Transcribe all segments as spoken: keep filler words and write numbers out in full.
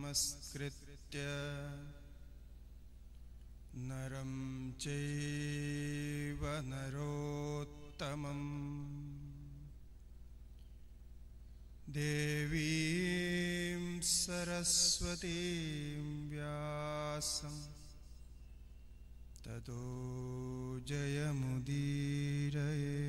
नमस्कृत्य नरं चैव नरोत्तमं देवीं सरस्वतीं व्यासं ततो जयमुदीरये।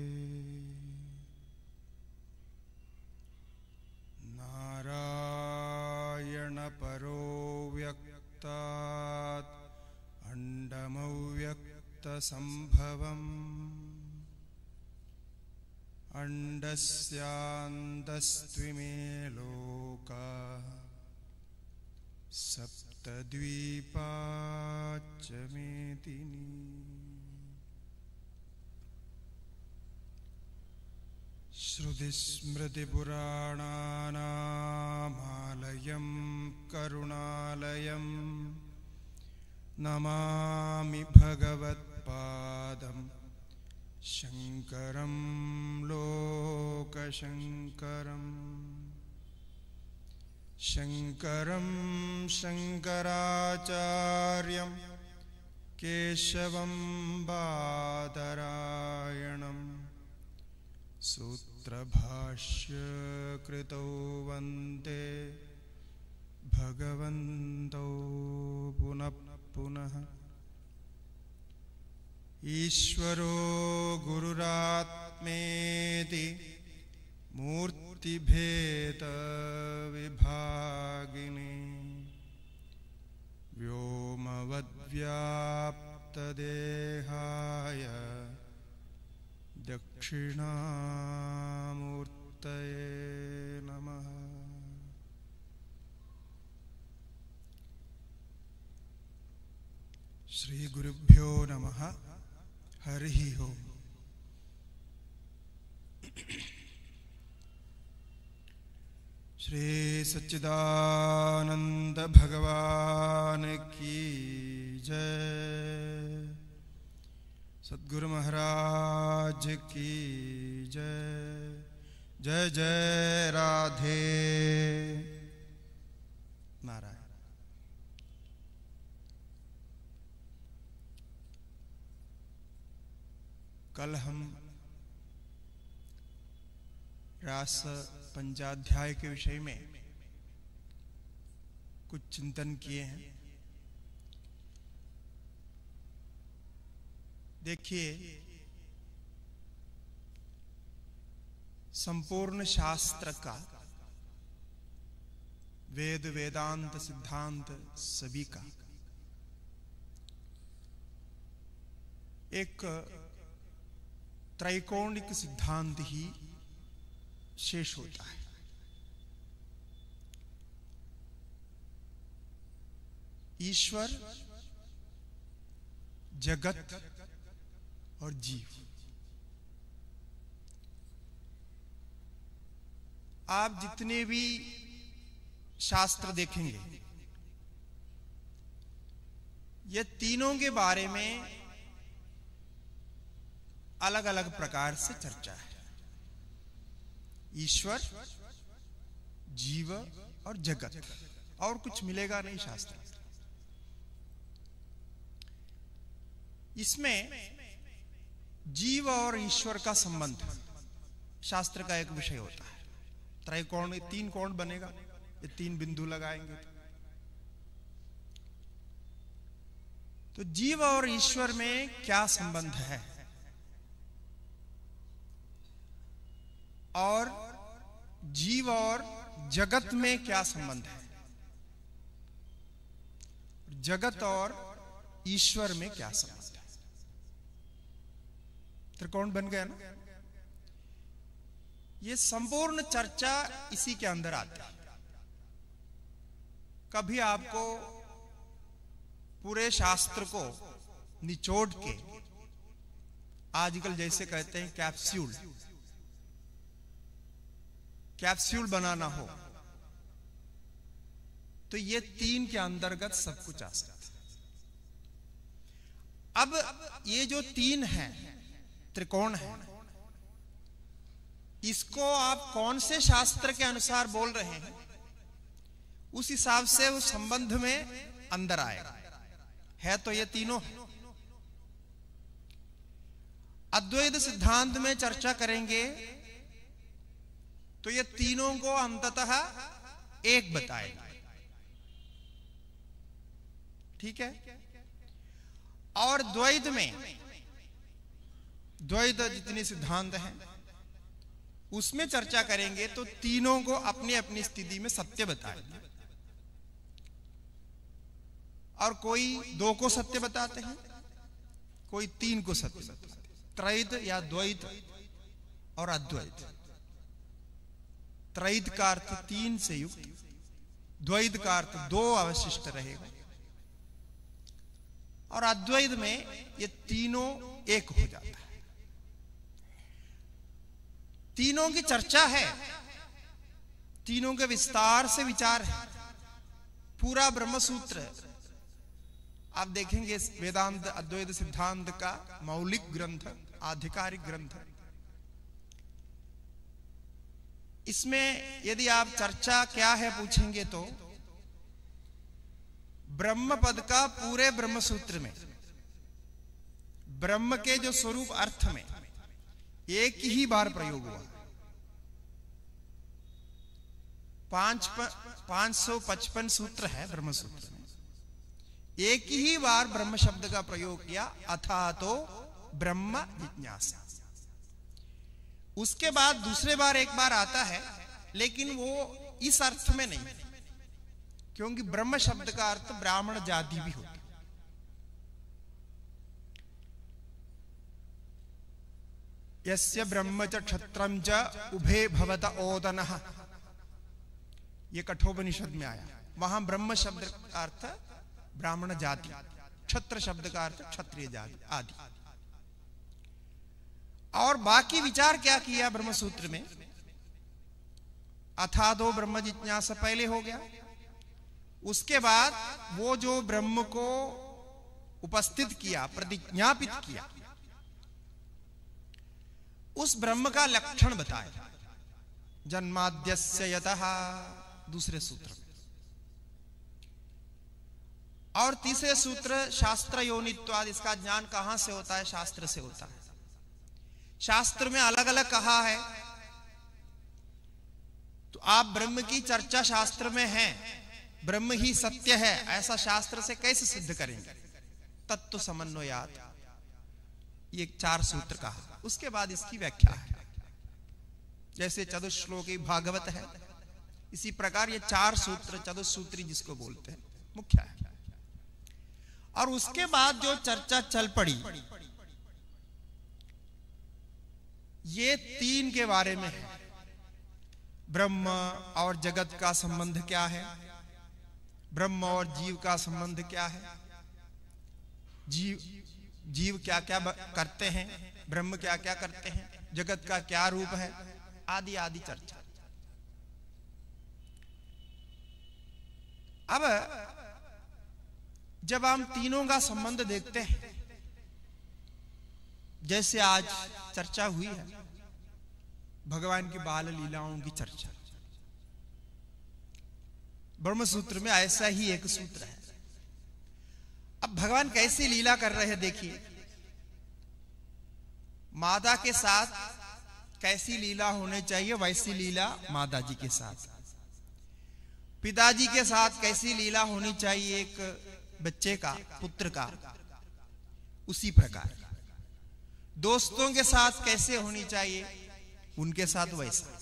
नारायण परो व्यक्तात् अण्डमव्यक्तसम्भवम् अण्डस्यान्तस्त्विमे लोकाः सप्तद्वीपाच्च मेदिनी। श्रुतिस्मृतिपुराणानामालयं करुणालयं नमामि भगवत्पादं शङ्करं लोकशङ्करम्। शङ्करं शङ्कराचार्यं केशवं बादरायणं सूत्रभाष्य कृतौ वन्दे भगवन्तौ पुनः पुनः। ईश्वरो गुरुरात्मेति मूर्तिभेद विभागिने व्योमवद्व्याप्तदेहाय दक्षिणामूर्तये नमः। श्री गुरुभ्यो नमः। हरिः ओम्। श्री सच्चिदानंद भगवान की जय। सद्गुरु महाराज की जय। जय जय राधे नारायण। कल हम रास पंचाध्याय के विषय में कुछ चिंतन किए हैं। देखिए, संपूर्ण शास्त्र का, वेद वेदांत सिद्धांत सभी का एक त्रैकोणिक सिद्धांत ही शेष होता है। ईश्वर, जगत और जीव। आप जितने भी शास्त्र देखेंगे, ये तीनों के बारे में अलग अलग प्रकार से चर्चा है। ईश्वर, जीव और जगत, और कुछ मिलेगा नहीं शास्त्र। इसमें जीव और ईश्वर का संबंध शास्त्र का एक विषय होता है। त्रैकोण, तीन कोण बनेगा, ये तीन बिंदु लगाएंगे तो जीव और ईश्वर में क्या संबंध है, और जीव और जगत में क्या संबंध है, जगत और ईश्वर में क्या संबंध है। त्रिकोण बन गया ना। ये संपूर्ण चर्चा इसी के अंदर आती है। कभी आपको पूरे शास्त्र को निचोड़ के, आजकल जैसे कहते हैं कैप्सूल कैप्सूल बनाना हो, तो ये तीन के अंतर्गत सब कुछ आ सकता है। अब ये जो तीन है, त्रिकोण है, इसको आप कौन से शास्त्र के अनुसार बोल रहे हैं, उस हिसाब से उस संबंध में अंदर आएगा। है तो ये तीनों है। अद्वैत सिद्धांत में चर्चा करेंगे तो ये तीनों को अंततः एक बताएगा। ठीक है। और द्वैत में, द्वैत जितने सिद्धांत हैं उसमें चर्चा करेंगे तो तीनों को अपनी अपनी स्थिति में सत्य बताएंगे। और कोई दो को सत्य बताते हैं, कोई तीन को सत्य बताते हैं। त्रैत या द्वैत और अद्वैत। त्रैत का अर्थ तीन से युक्त, द्वैत का अर्थ दो अवशिष्ट रहेगा, और अद्वैत में ये तीनों एक हो जाता है। तीनों की चर्चा है, तीनों के विस्तार से विचार है। पूरा ब्रह्म सूत्र आप देखेंगे वेदांत अद्वैत सिद्धांत का मौलिक ग्रंथ, आधिकारिक ग्रंथ। इसमें यदि आप चर्चा क्या है पूछेंगे तो ब्रह्म पद का पूरे ब्रह्म सूत्र में ब्रह्म के जो स्वरूप अर्थ में एक ही बार प्रयोग हुआ। पांच पांच सौ पचपन सूत्र है ब्रह्म सूत्र में, एक ही बार ब्रह्म शब्द का प्रयोग किया, अथा तो ब्रह्म जिज्ञासा। उसके बाद दूसरे बार एक बार आता है, लेकिन वो इस अर्थ में नहीं, क्योंकि ब्रह्म शब्द का अर्थ ब्राह्मण जाति भी होता है। यस्य ब्रह्म च क्षत्रम च उभे भवत ओदनः, ये कठोपनिषद में आया। वहां ब्रह्म शब्द का अर्थ ब्राह्मण जाति, क्षत्र शब्द का अर्थ क्षत्रिय जाति आदि। और बाकी विचार क्या किया ब्रह्म सूत्र में? अथा दो ब्रह्म जिज्ञासा पहले हो गया। उसके बाद वो जो ब्रह्म को उपस्थित किया, प्रतिज्ञापित किया, उस ब्रह्म का लक्षण बताया। जन्माद्यस्य यतः, दूसरे सूत्र में। और तीसरे सूत्र शास्त्र योनित्वाद, इसका ज्ञान कहां से होता है? शास्त्र से होता है। शास्त्र में अलग अलग कहा है, तो आप ब्रह्म की चर्चा शास्त्र में है, ब्रह्म ही सत्य है, ऐसा शास्त्र से कैसे सिद्ध करेंगे? तत्व समन्वयात, ये चार सूत्र कहा। उसके बाद इसकी व्याख्या है। जैसे चतुश्लोकी भागवत है, इसी प्रकार ये चार सूत्र चतुसूत्री जिसको बोलते हैं मुख्य है। और उसके बाद जो चर्चा चल पड़ी ये तीन के बारे में है। ब्रह्म और जगत का संबंध क्या है, ब्रह्म और जीव का संबंध क्या है, जीव जीव क्या क्या करते हैं, ब्रह्म क्या क्या करते हैं, जगत का क्या रूप है, आदि आदि चर्चा। अब जब हम तीनों का संबंध देखते हैं, जैसे आज चर्चा हुई है भगवान की बाल लीलाओं की चर्चा, ब्रह्म सूत्र में ऐसा ही एक सूत्र है। अब भगवान कैसी लीला कर रहे हैं देखिए। माता के साथ कैसी लीला होनी चाहिए वैसी लीला माता जी के साथ, पिताजी के साथ कैसी लीला होनी चाहिए एक बच्चे का, पुत्र का, उसी प्रकार दोस्तों के साथ कैसे होनी चाहिए उनके साथ वैसा,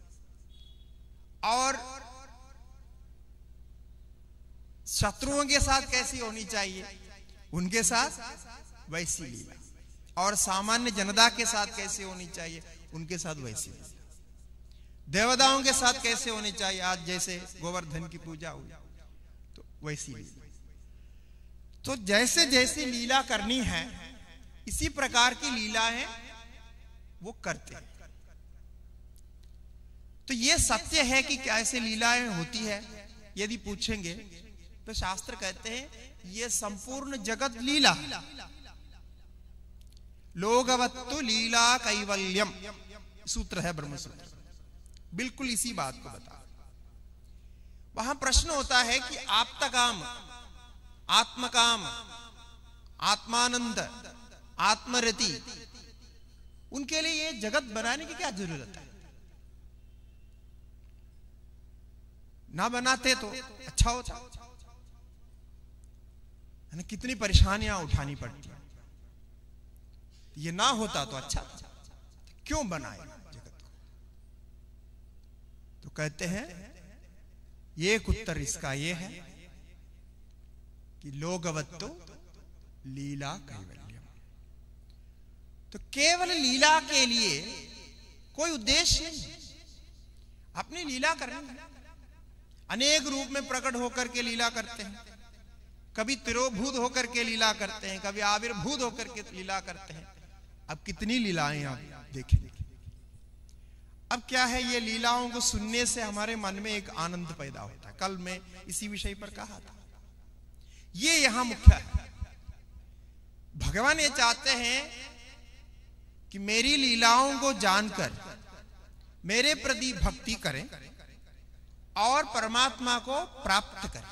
और शत्रुओं के साथ कैसी होनी चाहिए उनके साथ वैसी लीला, और सामान्य जनता के साथ कैसे होनी चाहिए उनके साथ वैसी लीला, देवताओं के साथ कैसे होनी चाहिए, आज जैसे गोवर्धन की पूजा हुई तो वैसी लीला। तो जैसे जैसे लीला करनी है इसी प्रकार की लीलाएं वो करते हैं। तो ये सत्य है कि कैसे लीलाएं होती है यदि पूछेंगे तो शास्त्र कहते हैं ये संपूर्ण जगत लीला, लोकवत्तु लीला कैवल्यम सूत्र है ब्रह्म सूत्र, बिल्कुल इसी बात को बता। वहां प्रश्न होता है कि आप्तकाम, आत्मकाम, आत्मानंद, आत्मरति, उनके लिए ये जगत बनाने की क्या जरूरत है? ना बनाते तो अच्छा होता, है ना? कितनी परेशानियां उठानी पड़ती, ये ना होता तो अच्छा था। क्यों बनाए जगत को? तो कहते हैं एक उत्तर इसका ये है कि लोगवत्तो लीला कैवल्यम। तो केवल लीला के लिए कोई उद्देश्य नहीं, अपनी लीला करनी है। अनेक रूप में प्रकट होकर के लीला करते हैं, कभी तिरोभूत होकर के लीला करते हैं, कभी आविर्भूत होकर के लीला करते हैं। अब कितनी लीलाएं आप देखें। अब क्या है, ये लीलाओं को सुनने से हमारे मन में एक आनंद पैदा होता है। कल मैं इसी विषय पर कहा था, ये यहां मुख्य है। भगवान ये चाहते हैं कि मेरी लीलाओं को जानकर मेरे प्रति भक्ति करें और परमात्मा को प्राप्त करें।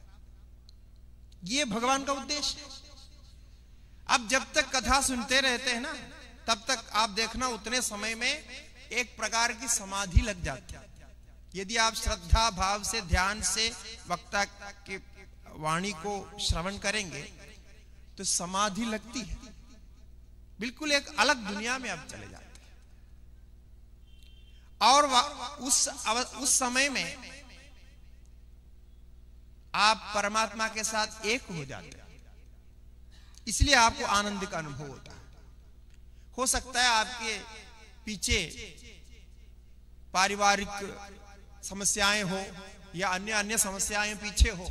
ये भगवान का उद्देश्य है। अब जब तक कथा सुनते रहते हैं ना, तब तक आप देखना उतने समय में एक प्रकार की समाधि लग जाती है। यदि आप श्रद्धा भाव से, ध्यान से वक्ता की वाणी को श्रवण करेंगे तो समाधि लगती है, बिल्कुल एक अलग दुनिया में आप चले जाते हैं। और उस उस समय में आप परमात्मा के साथ एक हो जाते हैं, इसलिए आपको आनंद का अनुभव होता है। हो सकता है आपके पीछे पारिवारिक समस्याएं हो या अन्य अन्य समस्याएं पीछे हो,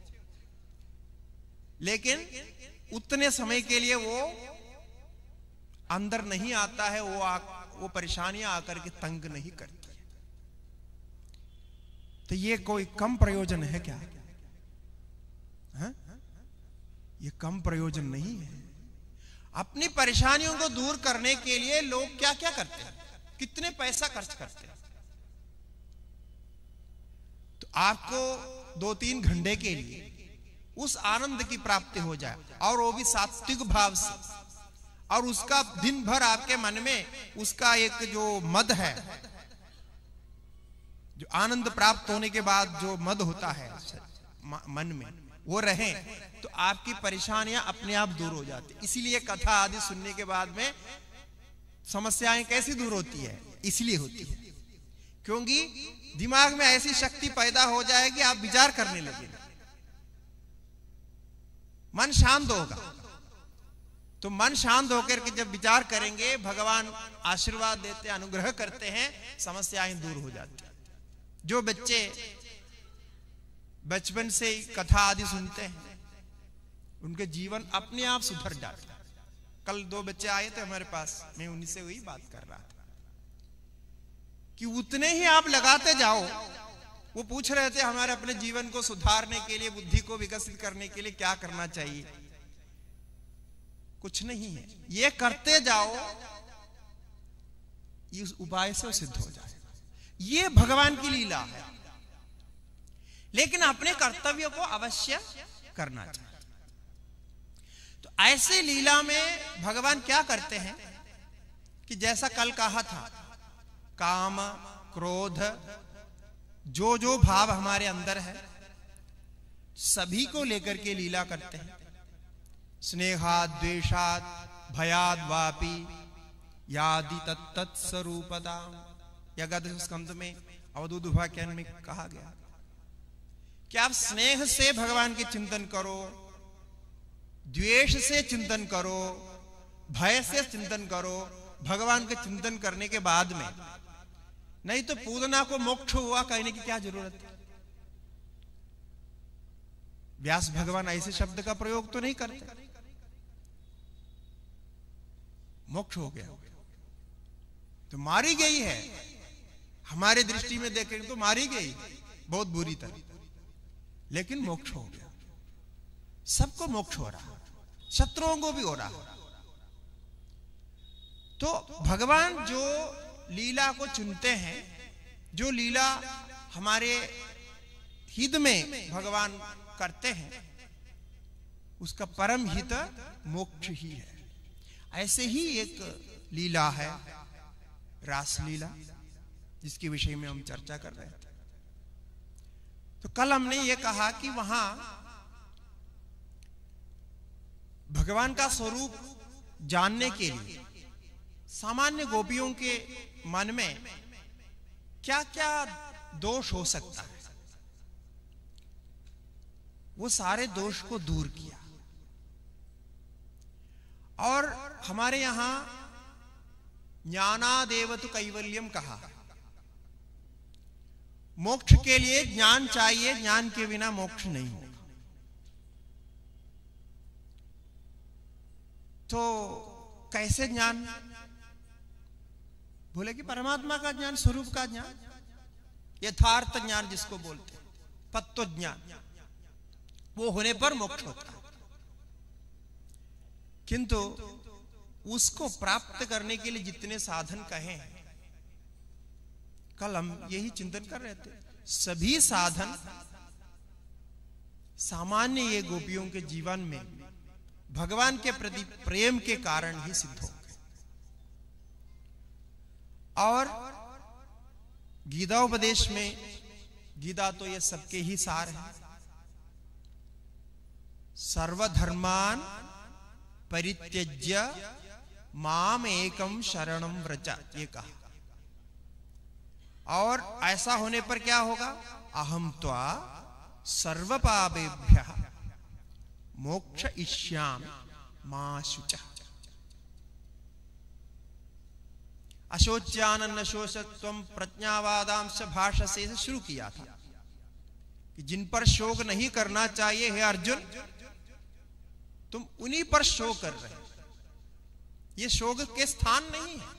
लेकिन उतने समय के लिए वो अंदर नहीं आता है, वो आ, वो परेशानियां आकर के तंग नहीं करती है। तो ये कोई कम प्रयोजन है क्या? हा? ये कम प्रयोजन नहीं है। अपनी परेशानियों को दूर करने के लिए लोग क्या क्या करते हैं, कितने पैसा खर्च करते हैं। तो आपको दो तीन घंटे के लिए उस आनंद की प्राप्ति हो जाए, और वो भी सात्विक भाव से, और उसका दिन भर आपके मन में उसका एक जो मद है, जो आनंद प्राप्त होने के बाद जो मद होता है मन में, वो रहे, तो आपकी परेशानियां अपने आप दूर हो जाती। इसीलिए कथा आदि सुनने के बाद में समस्याएं कैसी दूर होती है? इसलिए होती है क्योंकि दिमाग में ऐसी शक्ति पैदा हो जाएगी, आप विचार करने लगेंगे, मन शांत होगा। तो मन शांत होकर के जब विचार करेंगे, भगवान आशीर्वाद देते, अनुग्रह करते हैं, समस्याएं दूर हो जाती हैं। जो बच्चे बचपन से ही कथा आदि सुनते हैं, उनके जीवन अपने आप सुधर जाते हैं। कल दो बच्चे आए थे हमारे पास, मैं उन्हीं से वही बात कर रहा था कि उतने ही आप लगाते जाओ। वो पूछ रहे थे हमारे अपने जीवन को सुधारने के लिए, बुद्धि को विकसित करने के लिए क्या करना चाहिए। कुछ नहीं है, ये करते जाओ, इस उपाय से सिद्ध हो जाएगा। ये भगवान की लीला है, लेकिन अपने कर्तव्य को अवश्य करना चाहिए। तो ऐसे लीला में भगवान क्या करते हैं कि जैसा कल कहा था, काम, क्रोध, जो जो भाव हमारे अंदर है, सभी को लेकर के लीला करते हैं। स्नेहाद, द्वेषाद, भयाद वापि यादि तत्तत् स्वरूपदा, यह स्कंद में अवधूत उपाख्यान में कहा गया कि आप स्नेह से भगवान के चिंतन करो, द्वेष से चिंतन करो, भय से चिंतन करो। भगवान के चिंतन करने के बाद में, नहीं तो पूतना को मोक्ष हुआ कहने की क्या जरूरत है? व्यास भगवान ऐसे शब्द का प्रयोग तो नहीं करते, मोक्ष हो गया तो मारी गई है। हमारे दृष्टि में देखें तो मारी गई बहुत बुरी तरह, लेकिन मोक्ष हो गया। सबको मोक्ष हो रहा, शत्रुओं को भी हो रहा। तो भगवान जो लीला को चुनते हैं, जो लीला हमारे हित में भगवान करते हैं उसका परम हित मोक्ष ही है। ऐसे ही एक लीला है रास लीला, जिसके विषय में हम चर्चा कर रहे थे। तो कल हमने ये कहा कि वहां भगवान का स्वरूप जानने के लिए सामान्य गोपियों के मन में क्या क्या दोष हो सकता है, वो सारे दोष को दूर किया। और हमारे यहां ज्ञानादेव तु कैवल्यम कहा, मोक्ष के लिए ज्ञान चाहिए, ज्ञान के बिना मोक्ष नहीं होगा। तो कैसे ज्ञान? बोले कि परमात्मा का ज्ञान, स्वरूप का ज्ञान, यथार्थ ज्ञान जिसको बोलते हैं, तत्व ज्ञान, वो होने पर मोक्ष होता है। किंतु उसको प्राप्त करने के लिए जितने साधन कहे हैं, कल हम यही चिंतन कर रहे थे, सभी साधन सामान्य ये गोपियों के जीवन में भगवान के प्रति प्रेम के कारण ही सिद्ध हो गए। और गीताोपदेश में, गीता तो ये सबके ही सार है, सर्वधर्मान परित्यज्य माम एकम शरणम व्रज, ये कहा। और ऐसा होने पर क्या होगा? अहम त्वा सर्व पापेभ्यः मोक्ष इष्यामि मा शुचः। अशोच्यानन्न शोषत्वम प्रज्ञावादांश भाषसे से शुरू किया था कि जिन पर शोक नहीं करना चाहिए, हे अर्जुन तुम उन्हीं पर शोक कर रहे हो। ये शोक के स्थान नहीं है।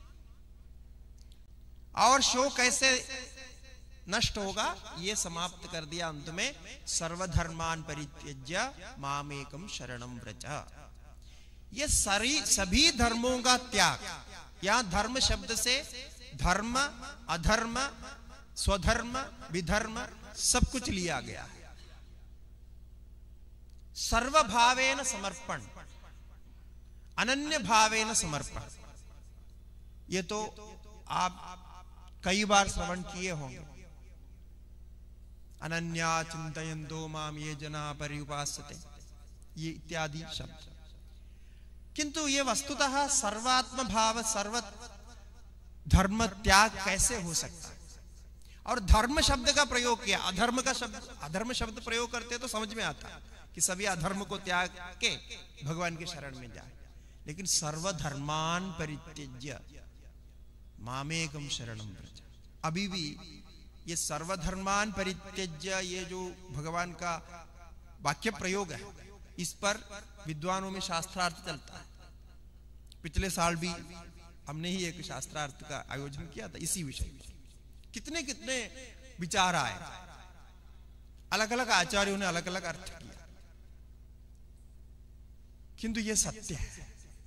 और शोक कैसे नष्ट होगा, ये समाप्त कर दिया अंत में, सर्वधर्मान परित्यज्य मामेकम शरणम व्रज। ये सारी सभी धर्मों का त्याग, यहां धर्म शब्द से धर्म, अधर्म, स्वधर्म, विधर्म सब कुछ लिया गया है। सर्वभावेन समर्पण, अनन्य भावेन समर्पण, ये तो आप कई बार श्रवण किए होंगे। अनन्या चिंतयन्तो माम ये जना पर्युपासते, ये इत्यादि शब्द। किंतु ये वस्तुतः सर्वात्म भाव, सर्व धर्म त्याग कैसे हो सकता है? और धर्म शब्द का प्रयोग किया, अधर्म का शब्द, अधर्म शब्द प्रयोग करते तो समझ में आता कि सभी अधर्म को त्याग के भगवान के शरण में जाए। लेकिन सर्वधर्मान परित्यज्य मामेकम शरणम व्रज, अभी भी ये सर्वधर्मान परित्यज्य, ये जो भगवान का वाक्य प्रयोग है, इस पर विद्वानों में शास्त्रार्थ चलता है। पिछले साल भी हमने ही एक शास्त्रार्थ का आयोजन किया था इसी विषय में। कितने कितने विचार आए, अलग अलग आचार्यों ने अलग अलग अर्थ किया, किंतु ये सत्य है।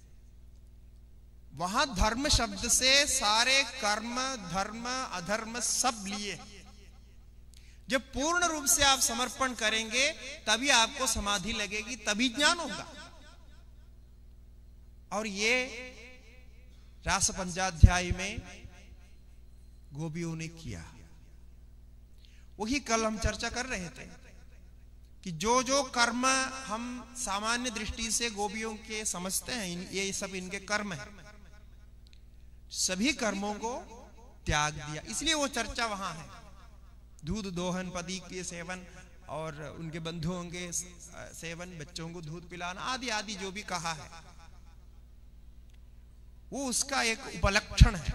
वहां धर्म शब्द से सारे कर्म, धर्म, अधर्म सब लिए। जब पूर्ण रूप से आप समर्पण करेंगे तभी आपको समाधि लगेगी, तभी ज्ञान होगा। और ये रास पंचाध्याय में गोपियों ने किया। वही कल हम चर्चा कर रहे थे कि जो जो कर्म हम सामान्य दृष्टि से गोपियों के समझते हैं, ये सब इनके कर्म हैं, सभी कर्मों को त्याग दिया। इसलिए वो चर्चा वहां है। दूध दोहन, पति के सेवन और उनके बंधुओं के सेवन, बच्चों को दूध पिलाना आदि आदि जो भी कहा है, वो उसका एक उपलक्षण है,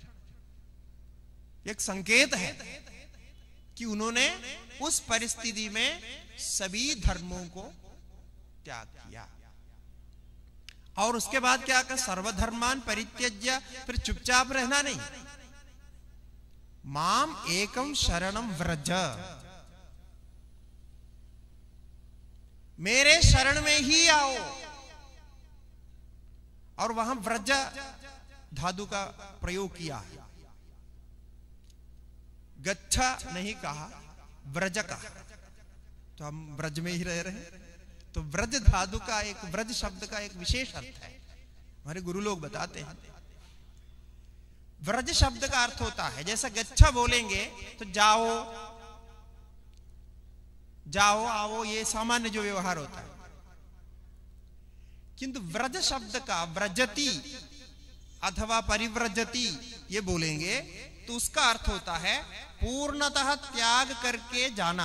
एक संकेत है कि उन्होंने उस परिस्थिति में सभी धर्मों को त्याग किया। और उसके बाद क्या कहा? सर्वधर्मान परित्यज्य, फिर चुपचाप रहना नहीं, माम एकम शरणम व्रज, मेरे शरण में ही आओ। और वहां व्रज धातु का प्रयोग किया है, गच्छा नहीं कहा, व्रज का, तो हम व्रज में ही रह रहे हैं, तो व्रज धातु का एक, व्रज शब्द का एक विशेष अर्थ है, हमारे गुरु लोग बताते हैं। व्रज शब्द का अर्थ होता है, जैसा गच्छा बोलेंगे तो जाओ जाओ आओ, ये सामान्य जो व्यवहार होता है। किंतु व्रज शब्द का व्रजति अथवा परिव्रजति ये बोलेंगे तो उसका अर्थ होता है पूर्णतः त्याग करके जाना,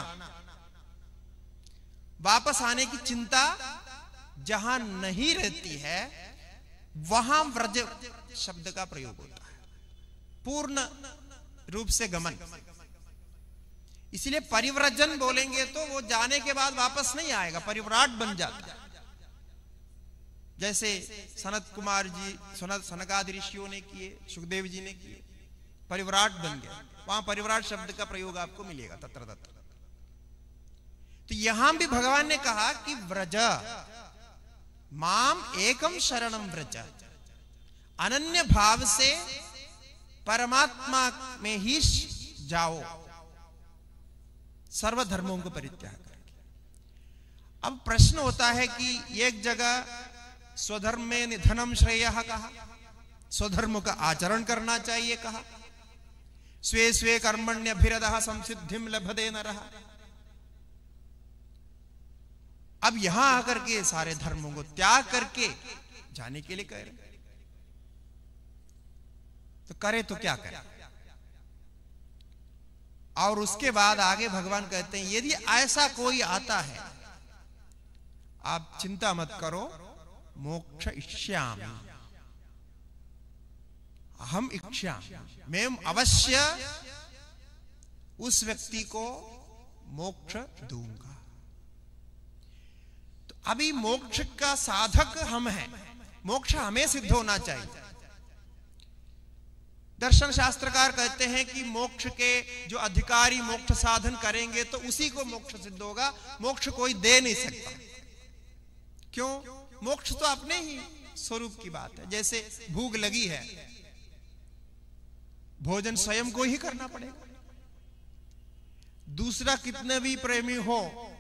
वापस आने की चिंता जहां नहीं रहती है वहां व्रज शब्द का प्रयोग होता है, पूर्ण रूप से गमन। इसलिए परिव्रजन बोलेंगे तो वो जाने के बाद वापस नहीं आएगा, परिव्राट बन जाता है। जैसे सनत कुमार जी, सनत सनकादि ऋषियों ने किए, सुखदेव जी ने किए, परिव्राट बन गया, वहां परिव्राट शब्द का प्रयोग आपको मिलेगा तत्र तत्र। तो यहां भी भगवान ने कहा कि व्रज माम एकम शरणम व्रज, अनन्य भाव से परमात्मा में ही जाओ, सर्वधर्मों को परित्याग करके। अब प्रश्न होता है कि एक जगह स्वधर्म में निधनम श्रेयः कहा, स्वधर्म का आचरण करना चाहिए कहा, स्वे स्वे कर्मण्यभिरतः संसिद्धिम लभते नरः। अब यहां आकर के सारे धर्मों को त्याग करके जाने के लिए कह रहे, तो करे तो क्या करे। और उसके बाद आगे भगवान कहते हैं यदि ऐसा कोई आता है आप चिंता मत करो, मोक्ष इष्यामि, हम इच्छामि, मैं अवश्य उस व्यक्ति को मोक्ष दूंगा। तो अभी मोक्ष का साधक हम हैं, मोक्ष हमें सिद्ध होना चाहिए। दर्शन शास्त्रकार कहते हैं कि मोक्ष के जो अधिकारी मोक्ष साधन करेंगे तो उसी को मोक्ष सिद्ध होगा, मोक्ष कोई दे नहीं सकता। क्यों? मोक्ष तो अपने ही स्वरूप की बात है। जैसे भूख लगी है, भोजन स्वयं को ही करना पड़ेगा, दूसरा कितने भी प्रेमी हो,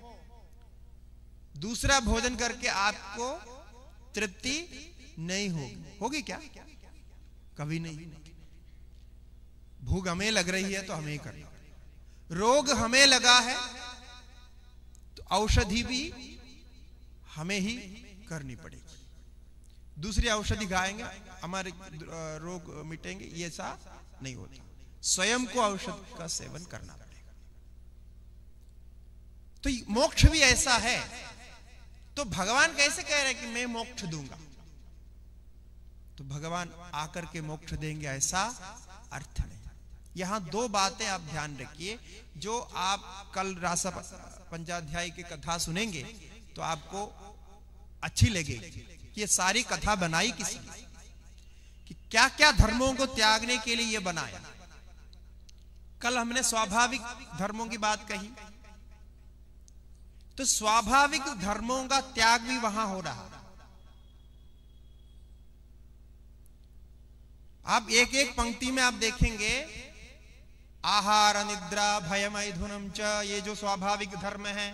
दूसरा भोजन करके आपको तृप्ति नहीं होगी। होगी क्या? कभी नहीं। भूख हमें लग रही है तो हमें ही करना, रोग हमें लगा है तो औषधि भी हमें ही करनी पड़ेगी। दूसरी औषधि खाएंगे हमारे रोग मिटेंगे, ये ऐसा नहीं होता, स्वयं को औषध का सेवन करना पड़ेगा। तो मोक्ष भी ऐसा है। तो भगवान कैसे कह रहे हैं कि मैं मोक्ष दूंगा? तो भगवान आकर के मोक्ष देंगे ऐसा अर्थ नहीं। यहां दो बातें आप ध्यान रखिए, जो आप कल रासा पंचाध्याय की कथा सुनेंगे तो आपको अच्छी लगेगी कि ये सारी कथा बनाई किसने, कि क्या क्या धर्मों को त्यागने के लिए ये बनाया। कल हमने स्वाभाविक धर्मों की बात कही, तो स्वाभाविक धर्मों का त्याग भी वहां हो रहा। आप एक एक पंक्ति में आप देखेंगे, आहार निद्रा भय मैथुनम च, ये जो स्वाभाविक धर्म है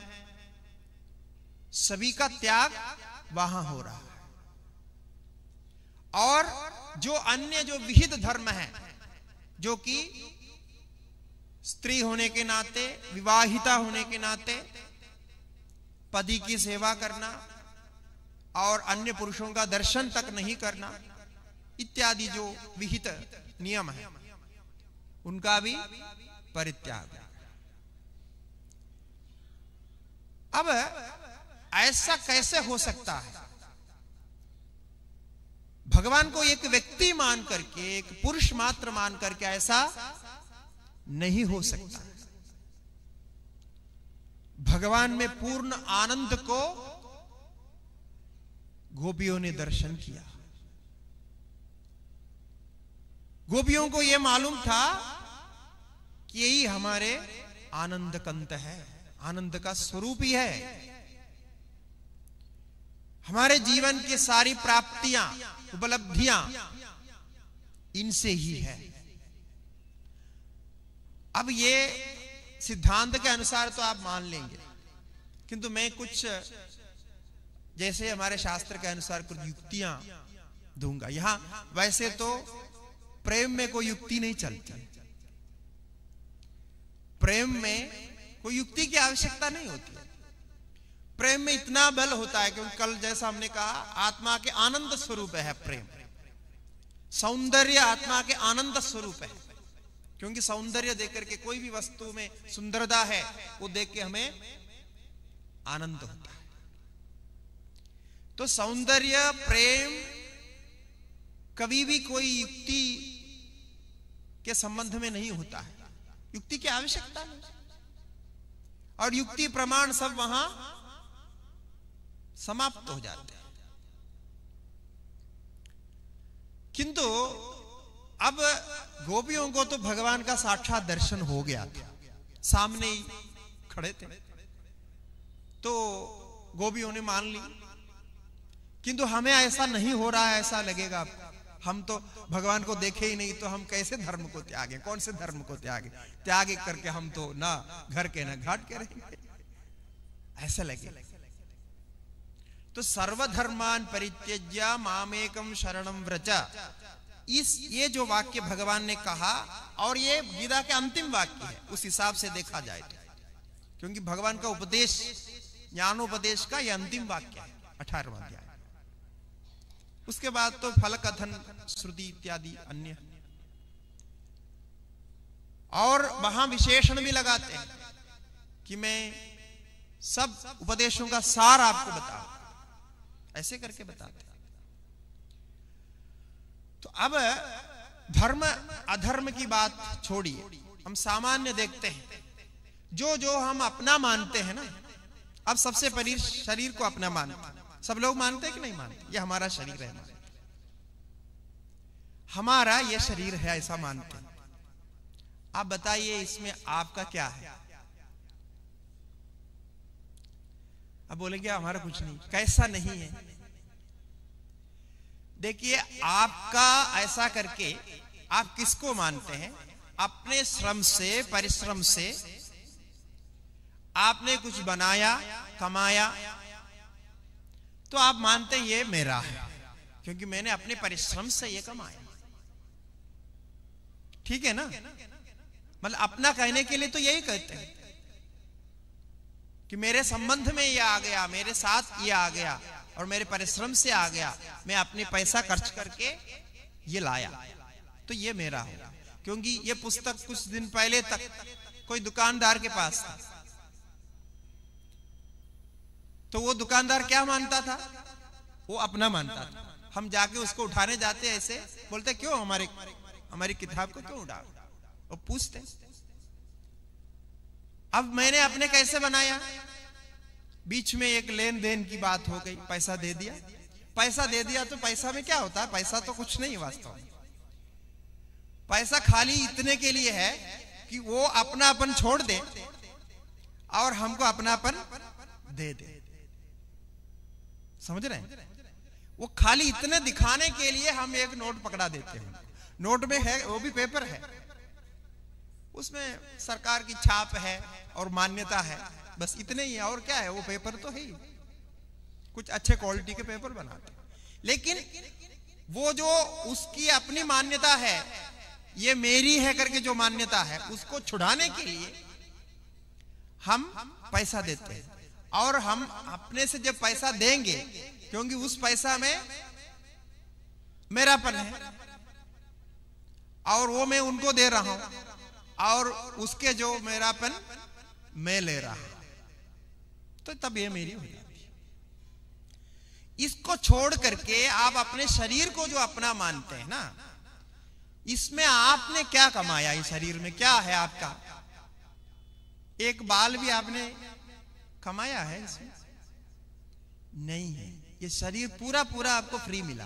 सभी का त्याग वहां हो रहा है। और जो अन्य जो विहित धर्म है, जो कि स्त्री होने के नाते, विवाहिता होने के नाते पति की सेवा करना और अन्य पुरुषों का दर्शन तक नहीं करना इत्यादि जो विहित नियम है, उनका भी परित्याग। अब ऐसा कैसे हो सकता है? भगवान को एक व्यक्ति मान करके, एक पुरुष मात्र मान करके ऐसा नहीं हो सकता। भगवान में पूर्ण आनंद को गोपियों ने दर्शन किया। गोपियों को यह मालूम था कि यही हमारे आनंद कंत है, आनंद का स्वरूप ही है। हमारे जीवन की सारी प्राप्तियां, उपलब्धियां इनसे ही है। अब ये सिद्धांत के अनुसार तो आप मान लेंगे, किंतु मैं कुछ जैसे हमारे शास्त्र के अनुसार कुछ युक्तियां दूंगा। यहां वैसे तो प्रेम में कोई युक्ति नहीं चलती, प्रेम में कोई युक्ति की आवश्यकता नहीं होती। प्रेम में इतना बल होता है क्योंकि कल जैसा हमने कहा आत्मा के आनंद स्वरूप है प्रेम, सौंदर्य आत्मा के आनंद स्वरूप है, क्योंकि सौंदर्य देकर के कोई भी वस्तु में सुंदरता है वो देख के हमें आनंद होता है। तो सौंदर्य प्रेम कभी भी कोई युक्ति के संबंध में नहीं होता है, युक्ति की आवश्यकता नहीं, और युक्ति प्रमाण सब वहां समाप्त हो जाते हैं। किंतु अब गोपियों को तो भगवान का साक्षात दर्शन हो गया था, सामने ही खड़े थे, तो गोपियों ने मान ली। किंतु हमें ऐसा नहीं हो रहा है, ऐसा लगेगा हम तो भगवान को देखे ही नहीं, तो हम कैसे धर्म को त्यागे, कौन से धर्म को त्यागे, त्यागे करके हम तो ना घर के ना घाट के रहेंगे, ऐसा लगे। तो सर्वधर्मान परित्यज्य मामेकम शरणम व्रज, इस ये जो वाक्य भगवान ने कहा और ये गीता के अंतिम वाक्य है, उस हिसाब से देखा जाए तो, क्योंकि भगवान का उपदेश ज्ञानोपदेश का ये अंतिम वाक्य है, अठारहवां अध्याय। उसके बाद तो फल कथन श्रुति इत्यादि अन्य, और वहां विशेषण भी लगाते हैं कि मैं सब उपदेशों का सार आपको बताऊं, ऐसे करके बताते हैं। तो अब धर्म अधर्म की बात छोड़िए, हम सामान्य देखते हैं, जो जो हम अपना मानते हैं ना, अब सबसे पहले शरीर को अपना मानते हैं, सब लोग मानते हैं कि नहीं मानते, ये हमारा शरीर है, हमारा ये शरीर है, ऐसा मानते हैं। आप बताइए इसमें आपका क्या है? अब बोलेंगे हमारा कुछ नहीं, कैसा नहीं है? देखिए आपका ऐसा करके आप किसको मानते हैं? अपने श्रम से, परिश्रम से आपने कुछ बनाया, कमाया, तो आप मानते हैं ये मेरा है, क्योंकि मैंने अपने परिश्रम से ये कमाया, ठीक है ना? मतलब अपना कहने के लिए तो यही कहते हैं कि मेरे संबंध में ये आ गया, मेरे साथ ये आ गया, और मेरे परिश्रम से आ गया, मैं अपने पैसा खर्च करके ये लाया, तो ये मेरा होगा। क्योंकि ये पुस्तक कुछ दिन पहले तक कोई दुकानदार के पास था, तो वो दुकानदार क्या मानता था? वो अपना मानता था। हम जाके उसको उठाने जाते ऐसे बोलते, क्यों हमारे हमारी किताब को क्यों उठाओ? वो पूछते। अब मैंने अपने कैसे बनाया? बीच में एक लेन देन की बात हो गई, पैसा दे दिया, पैसा दे दिया तो पैसा में क्या होता है? पैसा तो कुछ नहीं वास्तव में, पैसा खाली इतने के लिए है कि वो अपनापन छोड़ दे और हमको अपनापन दे दे, समझ रहे हैं? वो खाली इतने दिखाने के लिए हम एक नोट पकड़ा देते हैं, नोट में है, वो भी पेपर है, उसमें सरकार की छाप है और मान्यता है, बस इतने ही है, और क्या है? वो पेपर तो है ही, कुछ अच्छे क्वालिटी के पेपर बनाते हैं। लेकिन वो जो उसकी अपनी मान्यता है, ये मेरी है करके जो मान्यता है, उसको छुड़ाने के लिए हम पैसा देते हैं, और हम अपने से जब पैसा देंगे, क्योंकि उस पैसा में मेरापन है और वो मैं उनको दे रहा हूं, और उसके जो मेरापन मैं ले रहा हूं, तो तब ये मेरी हो जाती है। इसको छोड़ करके आप अपने शरीर को जो अपना मानते हैं ना, इसमें आपने क्या कमाया? इस शरीर में क्या है आपका? एक बाल भी आपने कमाया है इसमें? नहीं है। ये शरीर पूरा पूरा आपको फ्री मिला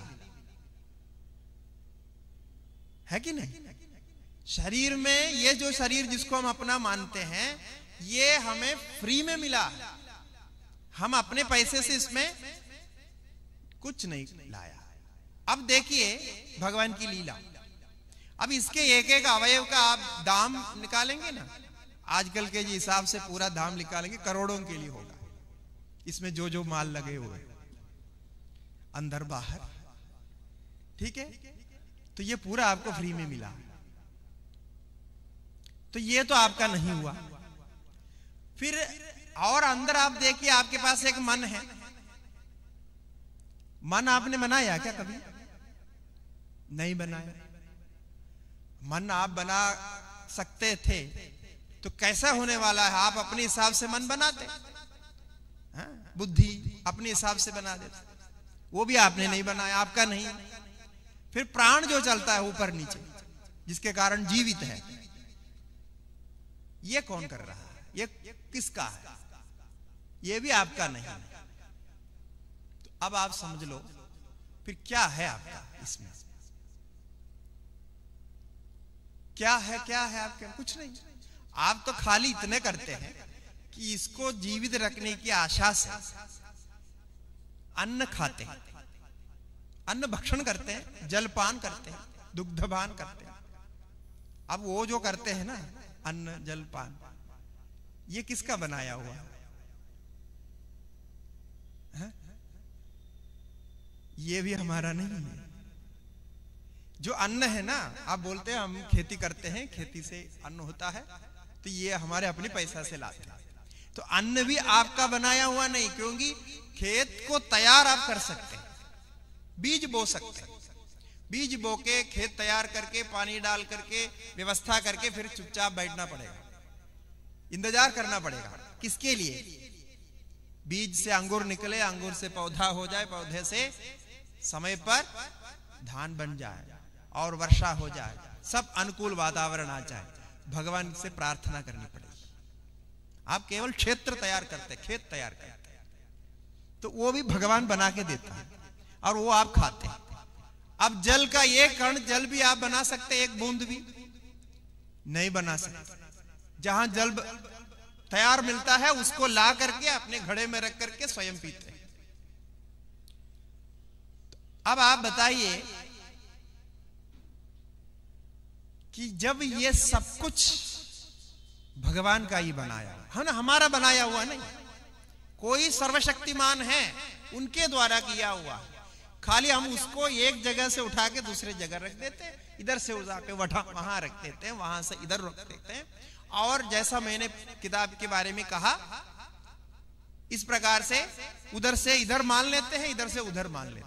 है कि नहीं? शरीर में ये जो शरीर जिसको हम अपना मानते हैं, ये हमें फ्री में मिला, हम अपने पैसे से इसमें कुछ नहीं लाया। अब देखिए भगवान की लीला, अब इसके एक एक अवयव का आप दाम निकालेंगे ना, आजकल के हिसाब से पूरा धाम निकालेंगे, करोड़ों के लिए होगा। इसमें जो जो माल लगे हुए अंदर बाहर, ठीक है, तो ये पूरा आपको फ्री में मिला। तो ये तो आपका नहीं हुआ। फिर और अंदर आप देखिए, आपके पास एक मन है। मन आपने बनाया क्या कभी? नहीं बनाया। मन आप बना सकते थे तो कैसा होने वाला है? आप अपने हिसाब से मन बनाते, हाँ? बुद्धि अपने हिसाब से बना देते, वो भी आपने नहीं बनाया, आपका नहीं। फिर प्राण जो चलता है ऊपर नीचे, जिसके कारण जीवित है, ये कौन कर रहा है? ये किसका है? ये भी आपका नहीं। तो अब आप समझ लो फिर क्या है आपका इसमें? क्या है? क्या है आपके? कुछ नहीं। आप तो खाली इतने करते हैं कि इसको जीवित रखने की आशा से अन्न खाते हैं, अन्न भक्षण करते हैं, जलपान करते हैं, दुग्धपान करते हैं। अब वो जो करते हैं ना, अन्न जलपान, ये किसका बनाया हुआ है? ये भी हमारा नहीं है। जो अन्न है ना, आप बोलते हैं हम खेती करते हैं, खेती से अन्न होता है, तो ये हमारे अपने पैसा से लाते हैं। तो अन्न भी आपका बनाया हुआ नहीं, क्योंकि खेत को तैयार आप कर सकते हैं, बीज बो सकते हैं। बीज बो के खेत तैयार करके, पानी डाल करके, व्यवस्था करके, फिर चुपचाप बैठना पड़ेगा, इंतजार करना पड़ेगा। किसके लिए? बीज से अंगूर निकले, अंगूर से पौधा हो जाए, पौधे से समय पर धान बन जाए और वर्षा हो जाए, सब अनुकूल वातावरण आ जाए, भगवान से प्रार्थना करनी पड़ेगी। आप केवल क्षेत्र तैयार करते, खेत तैयार करते हैं, तो वो भी भगवान बना के देता है और वो आप खाते हैं। अब जल का एक कण जल भी आप बना सकते, एक बूंद भी नहीं बना सकते। जहां जल तैयार मिलता है उसको ला करके अपने घड़े में रख करके स्वयं पीते हैं। अब आप बताइए कि जब ये सब कुछ भगवान का ही बनाया है ना, हमारा बनाया हुआ नहीं, कोई सर्वशक्तिमान है उनके द्वारा किया हुआ, खाली हम उसको एक जगह से उठा के दूसरे जगह रख देते हैं, इधर से उठा के वहां रख देते हैं, वहां से इधर रख देते हैं। और जैसा मैंने किताब के बारे में कहा, इस प्रकार से उधर से इधर मान लेते हैं, इधर से उधर मान लेते हैं।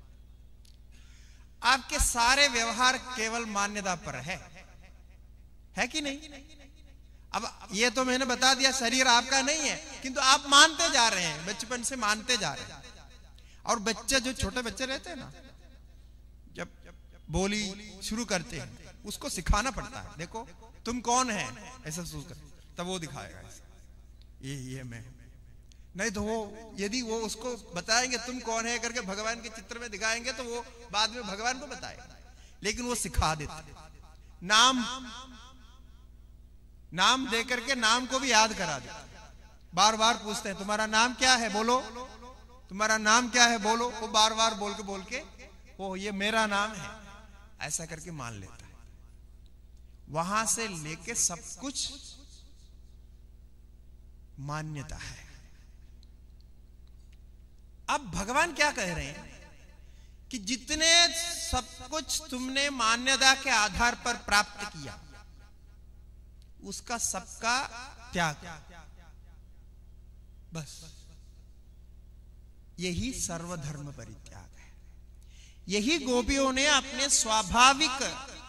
आपके सारे व्यवहार केवल मान्यता पर है, है कि नहीं? अब ये तो मैंने बता दिया, शरीर आपका नहीं है, किंतु आप मानते जा रहे हैं, बचपन से मानते जा रहे हैं। और बच्चे, जो छोटे बच्चे रहते हैं ना, जब बोली शुरू करते हैं, उसको सिखाना पड़ता है। देखो तुम कौन है, ऐसा सोच कर, तब वो दिखाएगा ये ये मैं। नहीं तो वो यदि वो उसको बताएंगे तुम कौन है करके, भगवान के चित्र में दिखाएंगे, तो वो बाद में भगवान को बताएगा। लेकिन वो सिखा देते, नाम नाम दे करके नाम को भी याद करा देते। बार बार पूछते हैं तुम्हारा नाम क्या है, बोलो, तुम्हारा नाम क्या है, बोलो। वो बार बार बोल के बोल के वो ये मेरा नाम है, ऐसा करके मान लेता है। वहां से लेके सब कुछ मान्यता है। अब भगवान क्या कह रहे हैं कि जितने सब कुछ तुमने मान्यता के आधार पर प्राप्त किया, उसका सबका त्याग, बस यही सर्वधर्म परित्याग है। यही गोपियों ने अपने स्वाभाविक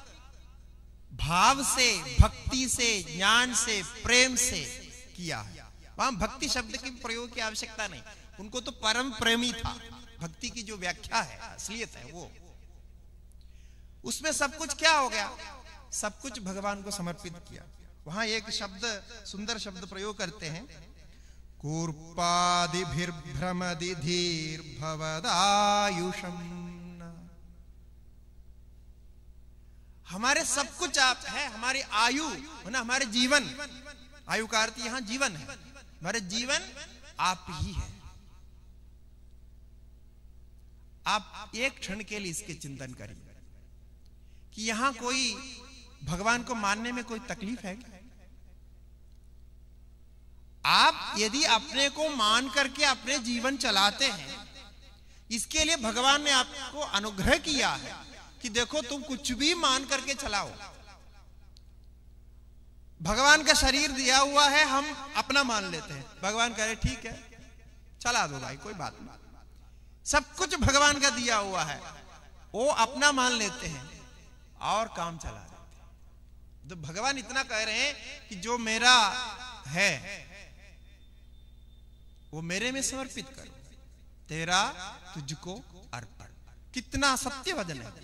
भाव से, भक्ति से, ज्ञान से, प्रेम से किया है। वहां भक्ति शब्द की प्रयोग की आवश्यकता नहीं, उनको तो परम प्रेमी था। भक्ति की जो व्याख्या है, असलियत है, वो उसमें सब कुछ क्या हो गया, सब कुछ भगवान को समर्पित किया। वहां एक शब्द, सुंदर शब्द प्रयोग करते हैं, कूर्पादिभिर्भ्रमदिधीर्भवदायुषम्। हमारे सब कुछ आप है, हमारी आयु है ना, हमारे जीवन, आयु का अर्थ यहां जीवन है, हमारे जीवन आप ही है। आप एक क्षण के लिए इसके चिंतन करिए कि यहां कोई भगवान को मानने में कोई तकलीफ है क्या? आप यदि अपने को मान करके अपने जीवन चलाते हैं, इसके लिए भगवान ने आपको अनुग्रह किया है कि देखो तुम कुछ भी मान करके चलाओ। भगवान का शरीर दिया हुआ है, हम अपना मान लेते हैं। भगवान कह रहे ठीक है चला दो भाई, कोई बात नहीं। सब कुछ भगवान का दिया हुआ है, वो अपना मान लेते हैं और काम चला देते हैं। तो भगवान इतना कह रहे हैं कि जो मेरा है वो मेरे में समर्पित करो, तेरा तुझको अर्पण। कितना सत्य वचन है।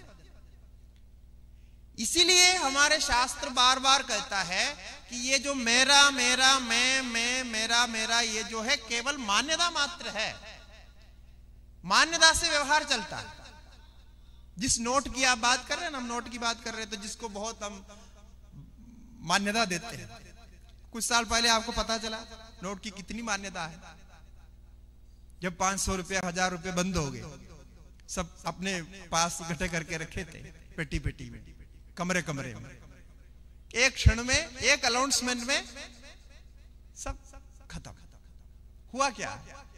इसीलिए हमारे शास्त्र बार बार कहता है कि ये जो मेरा मेरा मैं मैं मेरा मेरा ये जो है केवल मान्यता मात्र है। मान्यता से व्यवहार चलता है। जिस नोट की आप बात कर रहे हैं ना, हम नोट की बात कर रहे हैं, तो जिसको बहुत हम मान्यता देते हैं। कुछ साल पहले आपको पता चला नोट की कितनी मान्यता है। जब पांच सौ रुपया हजार रुपये बंद हो गए, सब अपने पास इकट्ठे करके रखे थे पेटी पेटी में, कमरे कमरे में, एक क्षण में, एक अनाउंसमेंट में सब खत्म। हुआ क्या?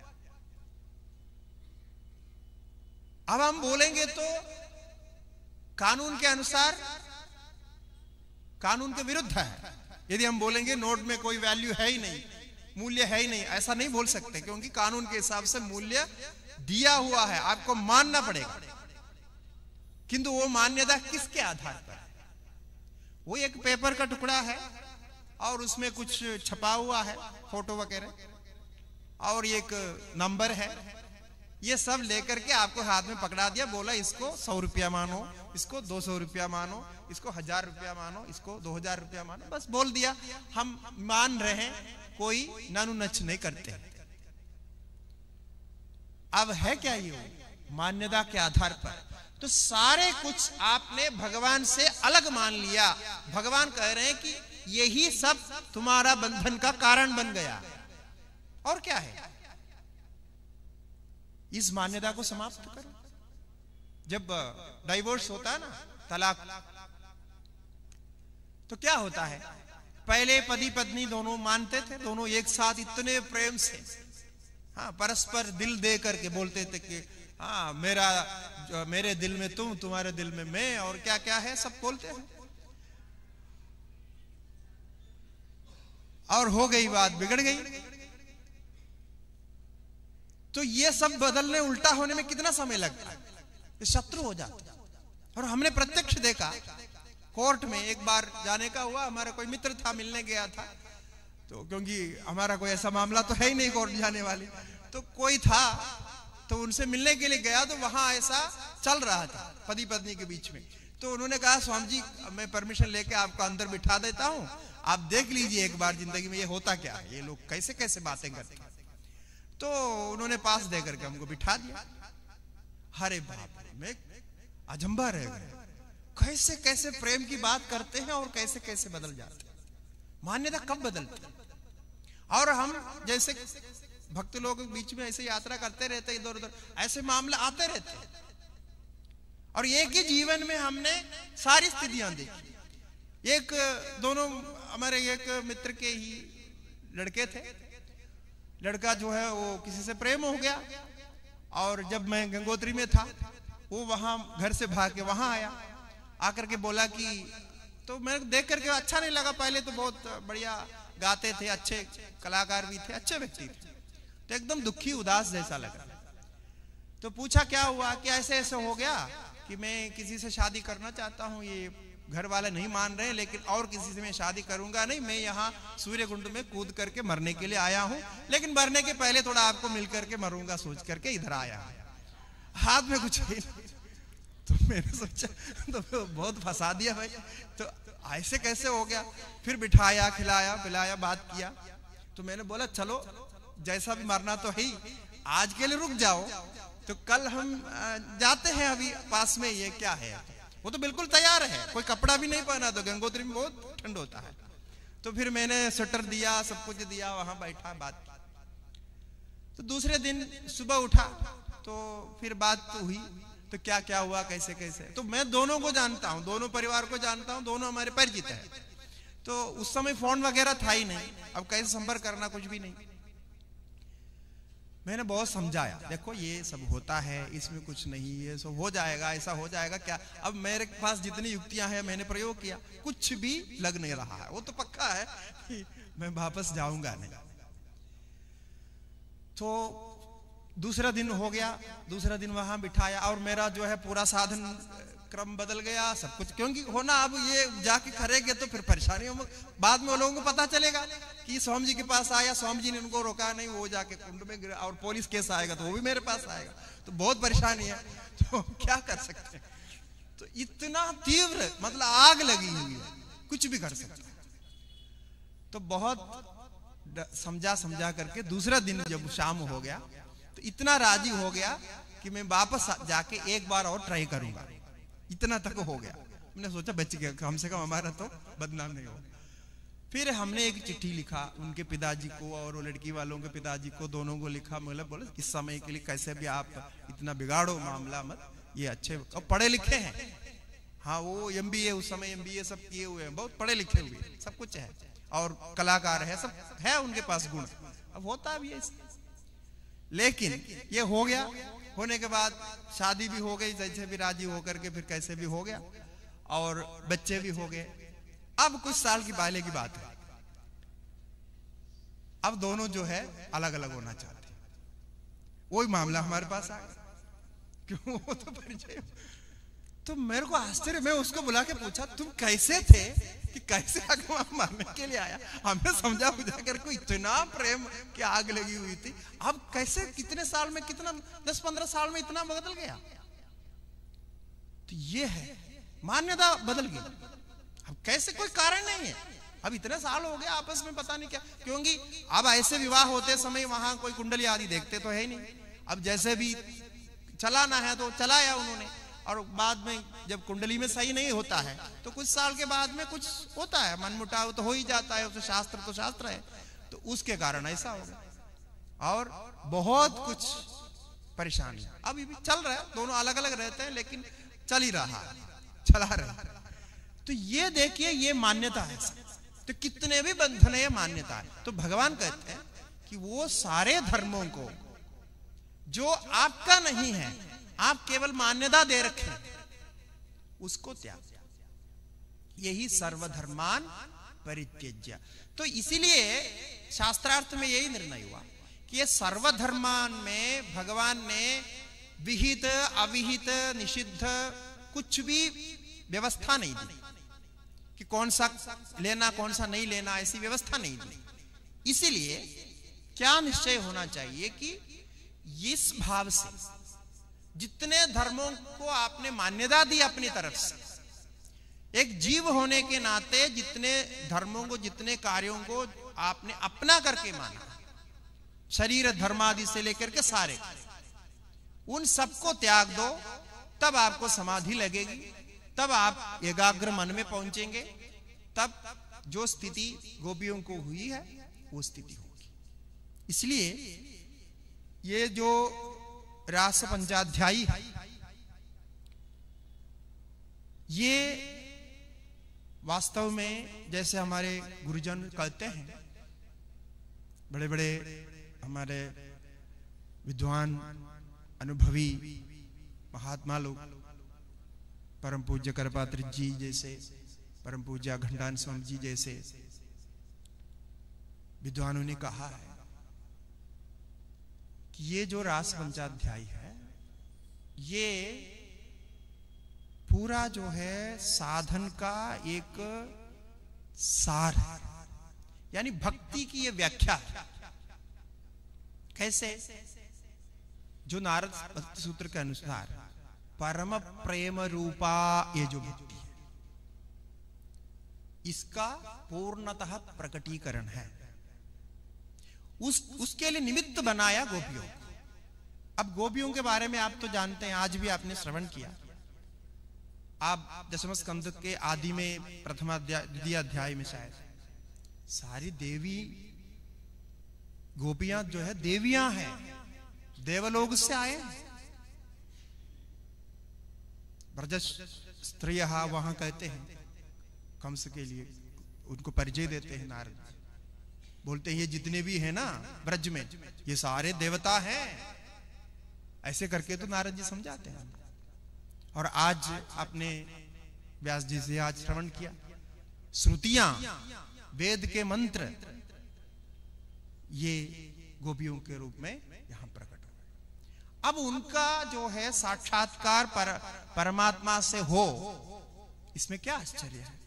अब हम बोलेंगे तो कानून के अनुसार कानून के विरुद्ध है। यदि हम बोलेंगे नोट में कोई वैल्यू है ही नहीं, मूल्य है ही नहीं, ऐसा नहीं बोल सकते, क्योंकि कानून के हिसाब से मूल्य दिया हुआ है, आपको मानना पड़ेगा। किंतु वो मान्यता किसके आधार पर है? वो एक पेपर का टुकड़ा है और उसमें कुछ छपा हुआ है, फोटो वगैरह, और एक नंबर है। ये सब लेकर के आपको हाथ में पकड़ा दिया, बोला इसको सौ रुपया मानो, इसको दो सौ रुपया मानो, इसको हजार रुपया मानो, इसको दो हजार रुपया मानो, बस बोल दिया, हम मान रहे हैं, कोई नानु नच नहीं करते। अब है क्या ये मान्यता के आधार पर? तो सारे कुछ आपने भगवान से अलग मान लिया। भगवान कह रहे हैं कि यही सब तुम्हारा बंधन का कारण बन गया। और क्या है? इस मान्यता को समाप्त करो। जब डाइवोर्स होता है ना, तलाक, तो क्या होता है? पहले पति पत्नी दोनों मानते थे, दोनों एक साथ इतने प्रेम से, हाँ, परस्पर दिल दे करके बोलते थे कि हाँ मेरा मेरे दिल में तुम, तुम्हारे दिल में मैं, और क्या क्या है सब बोलते हैं। और हो गई बात, बिगड़ गई। तो ये सब बदलने, उल्टा होने में कितना समय लगता है? ये शत्रु हो जाता है। और हमने प्रत्यक्ष देखा, कोर्ट में एक बार जाने का हुआ, हमारा कोई मित्र था, मिलने गया था, तो क्योंकि हमारा कोई ऐसा मामला तो है ही नहीं कोर्ट जाने वाली, तो कोई था, तो उनसे मिलने के लिए गया, तो वहां ऐसा चल रहा था पति पत्नी के बीच में। तो उन्होंने कहा स्वामी जी मैं परमिशन लेके आपको अंदर बिठा देता हूं, आप देख लीजिए एक बार जिंदगी में ये होता क्या है, ये लोग कैसे कैसे बातें करते हैं। तो उन्होंने पास दे करके हमको बिठा दिया। अरे बाप रे, मैं अजंबा रह गया, कैसे कैसे प्रेम की बात करते हैं और कैसे कैसे बदल जाते हैं। मान्यता कब बदलती है? और हम जैसे भक्त लोग बीच में ऐसे यात्रा करते रहते, इधर उधर ऐसे मामले आते रहते हैं, और एक ही जीवन में हमने सारी स्थितियां देखी। एक दोनों हमारे एक मित्र के ही लड़के थे, लड़का जो है वो किसी से प्रेम हो गया, और जब मैं गंगोत्री में था, वो वहां घर से भाग के वहां आया, आकर के बोला कि, तो मैं देख करके अच्छा नहीं लगा। पहले तो बहुत बढ़िया गाते थे, अच्छे कलाकार भी थे, अच्छे व्यक्ति थे, तो एकदम दुखी उदास जैसा लगा। तो पूछा क्या हुआ, कि ऐसे ऐसे हो गया कि मैं किसी से शादी करना चाहता हूँ, ये घर वाले नहीं मान रहे, लेकिन और किसी से मैं शादी करूंगा नहीं, मैं यहाँ सूर्य कुंड में कूद करके मरने के लिए आया हूँ, लेकिन मरने के पहले थोड़ा आपको मिल करके मरूंगा सोच करके इधर आया हूँ, हाथ में कुछ है नहीं। तो मैंने सोचा तो बहुत फंसा दिया भाई, तो ऐसे कैसे हो गया? फिर बिठाया, खिलाया पिलाया, बात किया। तो मैंने बोला चलो जैसा भी मरना तो है ही, आज के लिए रुक जाओ, तो कल हम जाते हैं, अभी पास में ये क्या है। वो तो बिल्कुल तैयार है, कोई कपड़ा भी नहीं पहना, तो गंगोत्री में बहुत ठंड होता है। तो फिर मैंने स्वेटर दिया, सब कुछ दिया, वहां बैठा, बात की। तो दूसरे दिन सुबह उठा तो फिर बात तो हुई, तो क्या क्या हुआ, कैसे कैसे। तो मैं दोनों को जानता हूं, दोनों परिवार को जानता हूं, दोनों हमारे परिचित है। तो उस समय फोन वगैरह था ही नहीं, अब कैसे संपर्क करना, कुछ भी नहीं। मैंने बहुत समझाया, देखो ये सब होता है, इसमें कुछ नहीं, ये सब हो जाएगा, ऐसा हो जाएगा क्या। अब मेरे पास जितनी युक्तियां हैं मैंने प्रयोग किया, कुछ भी लग नहीं रहा है। वो तो पक्का है कि मैं वापस जाऊंगा नहीं। तो दूसरा दिन हो गया, दूसरा दिन वहां बिठाया और मेरा जो है पूरा साधन क्रम बदल गया, सब कुछ, क्योंकि होना अब ये जाके करेंगे तो फिर परेशानी हो, बाद में वो लोगों को पता चलेगा कि स्वामी जी के पास आया, स्वामी जी ने उनको रोका नहीं, वो जाके कुंड में गिरा, और पुलिस केस आएगा तो वो भी मेरे पास आएगा, तो बहुत परेशानी है। तो क्या कर सकते हैं। तो इतना तीव्र मतलब आग लगी हुई है, कुछ भी कर सकते हैं। तो बहुत समझा समझा करके दूसरा दिन जब शाम हो गया तो इतना राजी हो गया कि मैं वापस जाके एक बार और ट्राई करूंगा। इतना तक हो गया, मैंने सोचा बच गया, कम से कम हमारा तो बदनाम नहीं होगा। फिर हमने एक चिट्ठी लिखा उनके पिताजी को और वो लड़की वालों के पिताजी को, दोनों को लिखा। मतलब बोले इस समय के लिए कैसे भी आप इतना बिगाड़ो मामला मत, ये अच्छे और पढ़े लिखे हैं। हाँ, वो एम बी ए उस समय एम बी ए सब किए हुए हैं, बहुत पढ़े लिखे हुए, सब कुछ है, और कलाकार है, सब है उनके पास गुण। अब होता भी है, लेकिन ये हो गया। होने के बाद शादी भी हो गई, जैसे भी राजी होकर के, फिर कैसे भी हो गया, और बच्चे भी हो गए। अब कुछ साल की पहले की बात है, अब दोनों जो है अलग अलग होना चाहते हैं। वही मामला हमारे पास आ गया, क्यों, वो तो परिचय। तो मेरे को आश्चर्य, मैं उसको बुला के पूछा तुम कैसे थे कि कैसे आग मारने के लिए आया। हमें समझा बुझा करके इतना प्रेम की आग लगी हुई थी, अब कैसे कितने साल में, कितना दस पंद्रह साल में इतना बदल गया। तो ये है मान्यता बदल गई। अब कैसे, कोई कारण नहीं है, अब इतने साल हो गए आपस में पता नहीं क्या, क्योंकि अब ऐसे विवाह होते समय वहां कोई कुंडली आदि देखते तो है ही नहीं। अब जैसे भी चलाना है तो चलाया उन्होंने, और बाद में जब कुंडली में सही नहीं होता है तो कुछ साल के बाद में कुछ होता है, मनमुटाव तो हो ही जाता है, उसे शास्त्र तो शास्त्र है, तो उसके कारण ऐसा हो गया। और बहुत कुछ परेशानी अभी भी चल रहा है, दोनों अलग अलग रहते हैं लेकिन चल ही रहा है, चला रहा। तो ये देखिए, ये मान्यता है। तो कितने भी बंधन है, मान्यता है। तो भगवान कहते हैं कि वो सारे धर्मों को जो आपका नहीं है, आप केवल मान्यता दे रखे, उसको त्याग, यही सर्वधर्मान परित्यज्य। तो इसीलिए शास्त्रार्थ में यही निर्णय हुआ कि ये सर्वधर्मान में भगवान ने विहित अविहित निषिद्ध कुछ भी व्यवस्था नहीं दी कि कौन सा लेना कौन सा नहीं लेना, ऐसी व्यवस्था नहीं दी। इसीलिए क्या निश्चय होना चाहिए कि इस भाव से जितने धर्मों को आपने मान्यता दी अपनी तरफ से, एक जीव होने के नाते जितने धर्मों को, जितने कार्यों को आपने अपना करके माना, शरीर धर्मादि से लेकर के सारे, उन सबको त्याग दो, तब आपको समाधि लगेगी, तब आप एकाग्र मन में पहुंचेंगे, तब जो स्थिति गोपियों को हुई है वो स्थिति होगी। इसलिए ये जो रास पंचाध्यायी है, ये वास्तव में जैसे हमारे गुरुजन कहते हैं, बड़े बड़े हमारे विद्वान अनुभवी महात्मा लोग, परम पूज्य करपात्र जी जैसे, परम पूज्य घंटान स्वामी जी जैसे विद्वानों ने कहा है कि ये जो रास पंचाध्याय है, ये पूरा जो है साधन का एक सार है, यानी भक्ति की ये व्याख्या है। कैसे? जो नारद भक्ति सूत्र के अनुसार परम प्रेम रूपा ये जो भक्ति है, इसका पूर्णतः प्रकटीकरण है। उस उसके लिए निमित्त बनाया गोपियों। अब गोपियों के बारे में आप तो जानते हैं, आज भी आपने श्रवण किया। आप दशम स्कंद के आदि में प्रथम अध्याय, द्वितीय अध्याय में शायद सारी देवी गोपियां जो है देवियां हैं, देवलोक से आए हैं। ब्रज स्त्रियः वहां कहते हैं कंस के लिए, उनको परिचय देते हैं नारद जी, बोलते हैं ये जितने भी हैं ना ब्रज में, ये सारे देवता हैं। ऐसे करके तो नारद जी समझाते हैं। और आज आपने व्यास जी से आज श्रवण किया, श्रुतियां, वेद के मंत्र, ये गोपियों के रूप में यहां प्रकट हो। अब उनका जो है साक्षात्कार पर, परमात्मा से हो, इसमें क्या आश्चर्य है।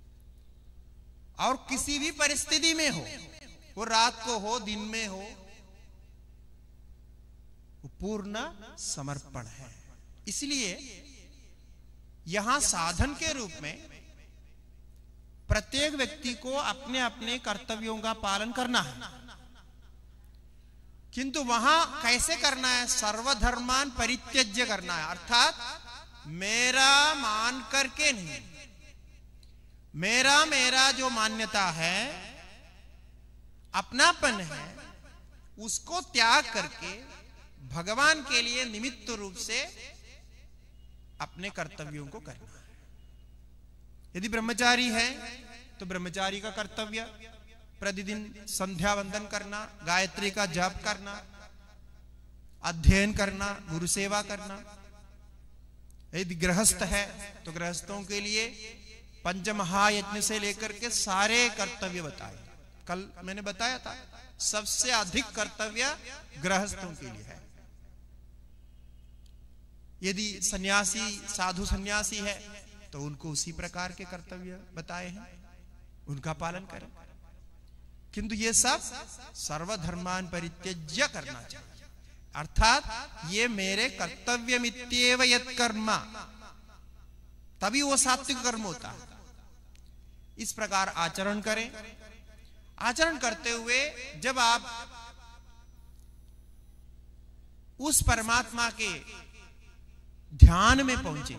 और किसी भी परिस्थिति में हो, वो रात को हो, दिन में हो, वो पूर्ण समर्पण है। इसलिए यहां साधन के रूप में प्रत्येक व्यक्ति को अपने अपने कर्तव्यों का पालन करना है, किंतु वहां कैसे करना है? सर्वधर्मान परित्यज्य करना है। अर्थात मेरा मान करके नहीं, मेरा मेरा जो मान्यता है, अपनापन है, उसको त्याग करके भगवान के लिए निमित्त रूप से अपने कर्तव्यों को करना है। यदि ब्रह्मचारी है तो ब्रह्मचारी का कर्तव्य प्रतिदिन संध्या वंदन करना, गायत्री का जप करना, अध्ययन करना, गुरु सेवा करना। यदि गृहस्थ है तो गृहस्थों के लिए पंचमहायज्ञ से लेकर के सारे कर्तव्य बताए। कल मैंने बताया था सबसे अधिक कर्तव्य गृहस्थों के लिए है। यदि सन्यासी, साधु सन्यासी है तो उनको उसी प्रकार के कर्तव्य बताए हैं, उनका पालन करें। किंतु ये सब सर्वधर्मान परित्यज्य करना चाहिए। अर्थात ये मेरे कर्तव्यमित्येव यत् कर्म, तभी वो सात्विक कर्म होता है। इस प्रकार आचरण करें। आचरण करते हुए जब आप उस परमात्मा के ध्यान में पहुंचे,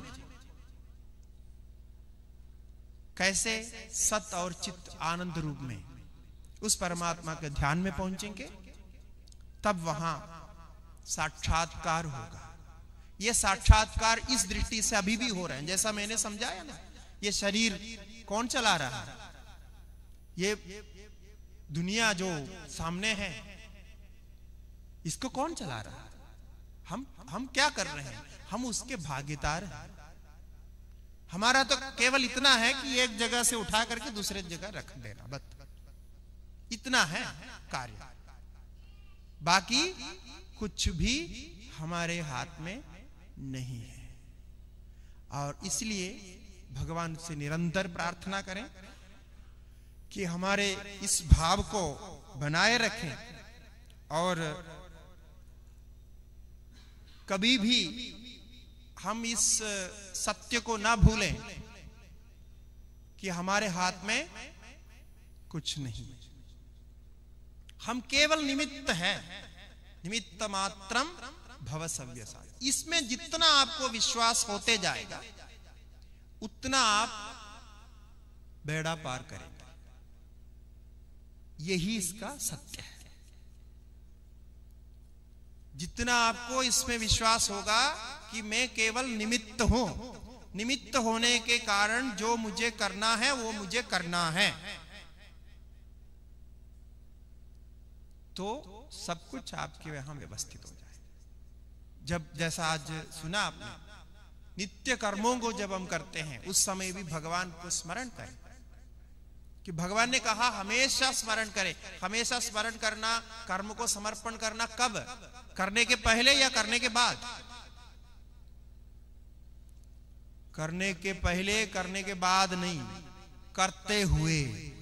कैसे? सत और चित्त आनंद रूप में उस परमात्मा के ध्यान में पहुंचेंगे, तब वहां साक्षात्कार होगा। यह साक्षात्कार इस दृष्टि से अभी भी हो रहे हैं, जैसा मैंने समझाया ना। ये शरीर कौन चला रहा है? ये दुनिया जो सामने है, इसको कौन चला रहा है? हम हम क्या कर रहे हैं? हम उसके भागीदार हैं। हमारा तो केवल इतना है कि एक जगह से उठा करके दूसरे जगह रख देना, बस इतना है कार्य। बाकी कुछ भी हमारे हाथ में नहीं है। और इसलिए भगवान से निरंतर प्रार्थना करें कि हमारे इस भाव को बनाए रखें और कभी भी हम इस सत्य को ना भूलें कि हमारे हाथ में कुछ नहीं, हम केवल निमित्त हैं। निमित्त मात्रम भव सव्यसा। इसमें जितना आपको विश्वास होते जाएगा उतना आप बेड़ा पार करेंगे। यही इसका सत्य है। जितना आपको इसमें विश्वास होगा कि मैं केवल निमित्त हूं, निमित्त होने के कारण जो मुझे करना है वो मुझे करना है, तो सब कुछ आपके वहां व्यवस्थित हो जाए। जब जैसा आज सुना आपने, नित्य कर्मों को जब हम करते हैं उस समय भी भगवान को स्मरण करें कि भगवान ने कहा हमेशा स्मरण करें। हमेशा स्मरण करना, कर्म को समर्पण करना कब? करने के पहले या करने के बाद? करने के पहले, करने के बाद नहीं, करते हुए।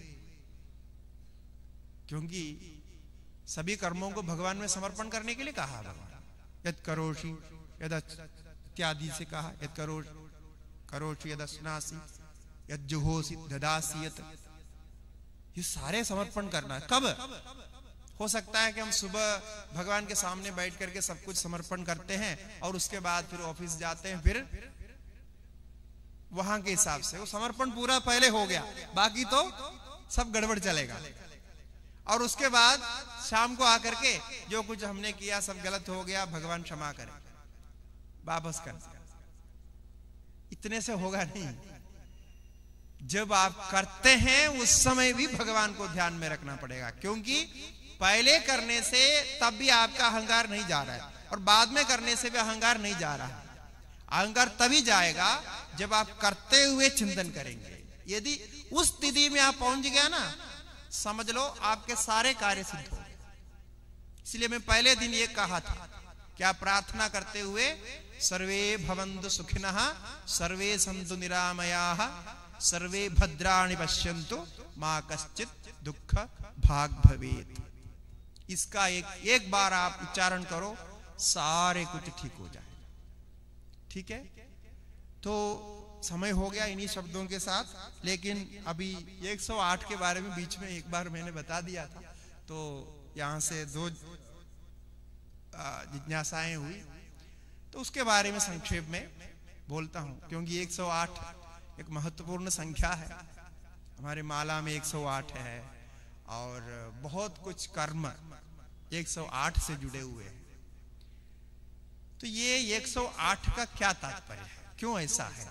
क्योंकि सभी कर्मों को भगवान में समर्पण करने के लिए कहा भगवान। यद करोषि यद इत्यादि से कहा, यद करो करोषि यद स्नासी यद जुहोसि ददासी यत। ये सारे समर्पण करना है। कब? हो सकता है कि हम सुबह भगवान के सामने बैठ करके सब कुछ समर्पण करते हैं और उसके बाद फिर ऑफिस जाते हैं, फिर वहां के हिसाब से वो समर्पण पूरा पहले हो गया, बाकी तो सब गड़बड़ चलेगा। और उसके बाद शाम को आकर के जो कुछ हमने किया सब गलत हो गया, भगवान क्षमा करें, वापस कर। इतने से होगा नहीं। जब आप करते हैं उस समय भी भगवान को ध्यान में रखना पड़ेगा, क्योंकि पहले करने से तब भी आपका अहंकार नहीं जा रहा है और बाद में करने से भी अहंकार नहीं जा रहा है। अहंकार तभी जाएगा जब आप करते हुए चिंतन करेंगे। यदि उस स्थिति में आप पहुंच गया ना, समझ लो आपके सारे कार्य सिद्ध हो गए। इसलिए मैं पहले दिन ये कहा था, क्या प्रार्थना करते हुए सर्वे भवन्तु सुखिनः सर्वे सन्तु निरामयाः सर्वे भद्राणि पश्यन्तु मा कश्चित् दुःख भाग् भवेत्। इसका एक एक बार आप उच्चारण करो, सारे कुछ ठीक हो जाए। ठीक है, तो समय हो गया इन्हीं शब्दों के साथ। लेकिन अभी एक सौ आठ के बारे में बीच में एक बार मैंने बता दिया था, तो यहां से दो जिज्ञासाएं हुई, तो उसके बारे में संक्षेप में बोलता हूं, क्योंकि एक सौ आठ एक महत्वपूर्ण संख्या है। हमारे माला में एक सौ आठ है और बहुत कुछ कर्म एक सौ आठ से जुड़े हुए हैं। तो ये एक सौ आठ का क्या तात्पर्य है, क्यों ऐसा है?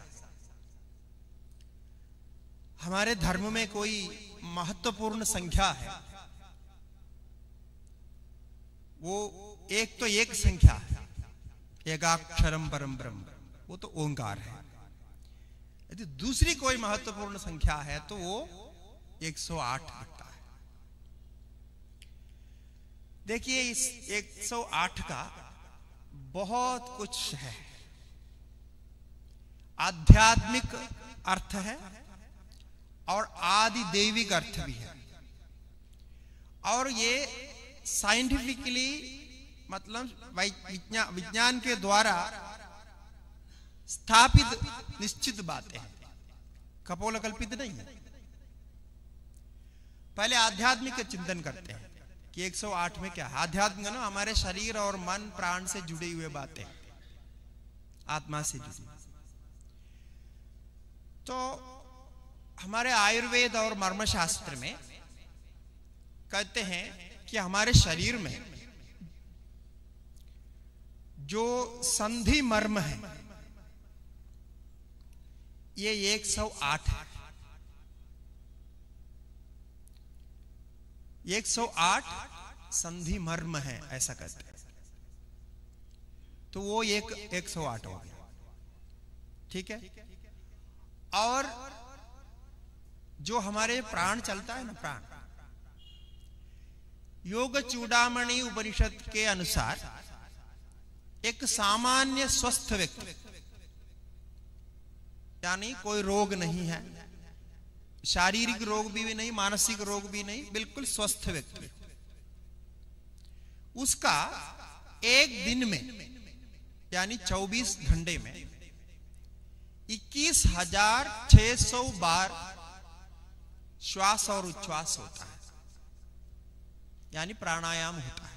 हमारे धर्म में कोई महत्वपूर्ण संख्या है, वो एक तो एक संख्या है, एकाक्षरम परम ब्रह्म, वो तो ओंकार है। यदि दूसरी कोई महत्वपूर्ण संख्या है तो वो एक सौ आठ लगता है। देखिए, इस एक सौ आठ का बहुत कुछ है। आध्यात्मिक अर्थ है और आदि दैविक अर्थ भी है, और ये साइंटिफिकली मतलब विज्ञान विज्ञान के द्वारा स्थापित निश्चित बातें हैं, कपोल कल्पित नहीं है। पहले आध्यात्मिक चिंतन करते हैं कि एक सौ आठ में क्या है। आध्यात्मिक ना हमारे शरीर और मन प्राण से जुड़ी हुई बातें, आत्मा से जुड़ी। तो हमारे आयुर्वेद और मर्मशास्त्र में कहते हैं कि हमारे शरीर में जो संधि मर्म है ये एक सौ आठ है। एक सौ आठ संधि मर्म है, ऐसा कहते हैं। तो वो एक एक सौ आठ हो गया। ठीक है, और जो हमारे प्राण चलता है ना, प्राण, योग चूड़ामणि उपनिषद के अनुसार एक सामान्य स्वस्थ व्यक्ति, यानी कोई रोग नहीं है, शारीरिक रोग भी, भी नहीं, मानसिक रोग भी नहीं, बिल्कुल स्वस्थ व्यक्ति, उसका एक दिन में यानी चौबीस घंटे में इक्कीस हजार छह सौ बार श्वास और उच्छ्वास होता है, यानी प्राणायाम होता है।